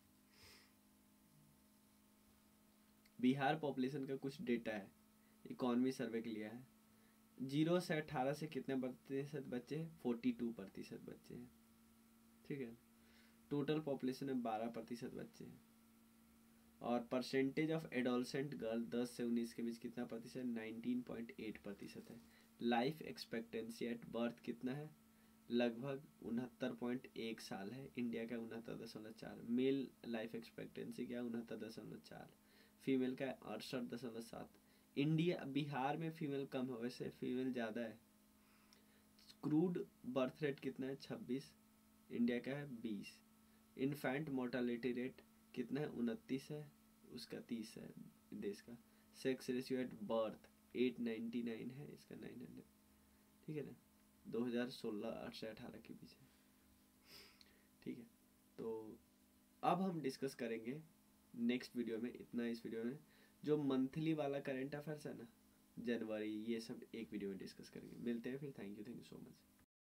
बिहार पॉपुलेशन का कुछ डेटा है, इकोनॉमी सर्वे के लिया है। जीरो से अठारह से कितने प्रतिशत बच्चे हैं? फोर्टी टू प्रतिशत बच्चे हैं, ठीक है। टोटल पॉपुलेशन में बारह प्रतिशत बच्चे हैं। और परसेंटेज ऑफ एडोलसेंट गर्ल दस से उन्नीस के बीच कितना प्रतिशत? नाइनटीन पॉइंट एट प्रतिशत है। लाइफ एक्सपेक्टेंसी एट बर्थ कितना है? लगभग उनहत्तर पॉइंट एक साल है। इंडिया का उनहत्तर दशमलव चार। मेल लाइफ एक्सपेक्टेंसी क्या है? उनहत्तर दशमलव चार। फीमेल का है अड़सठ दशमलव सात। इंडिया बिहार में फीमेल कम है, वैसे फीमेल ज़्यादा है। क्रूड बर्थ रेट कितना है? छब्बीस। इंडिया का है बीस। इन्फेंट मोर्टालिटी रेट कितना है? उनतीस है, उसका तीस है देश का। Sex ratio at birth at ninety nine है, इसका नाइन हंड्रेड, ठीक है ना। दो हज़ार सोलह से अठारह के बीच है, ठीक है। तो अब हम डिस्कस करेंगे नेक्स्ट वीडियो में, इतना इस वीडियो में, जो मंथली वाला करंट अफेयर्स है ना, जनवरी, ये सब एक वीडियो में डिस्कस करेंगे। मिलते हैं फिर। Thank you, thank you so much.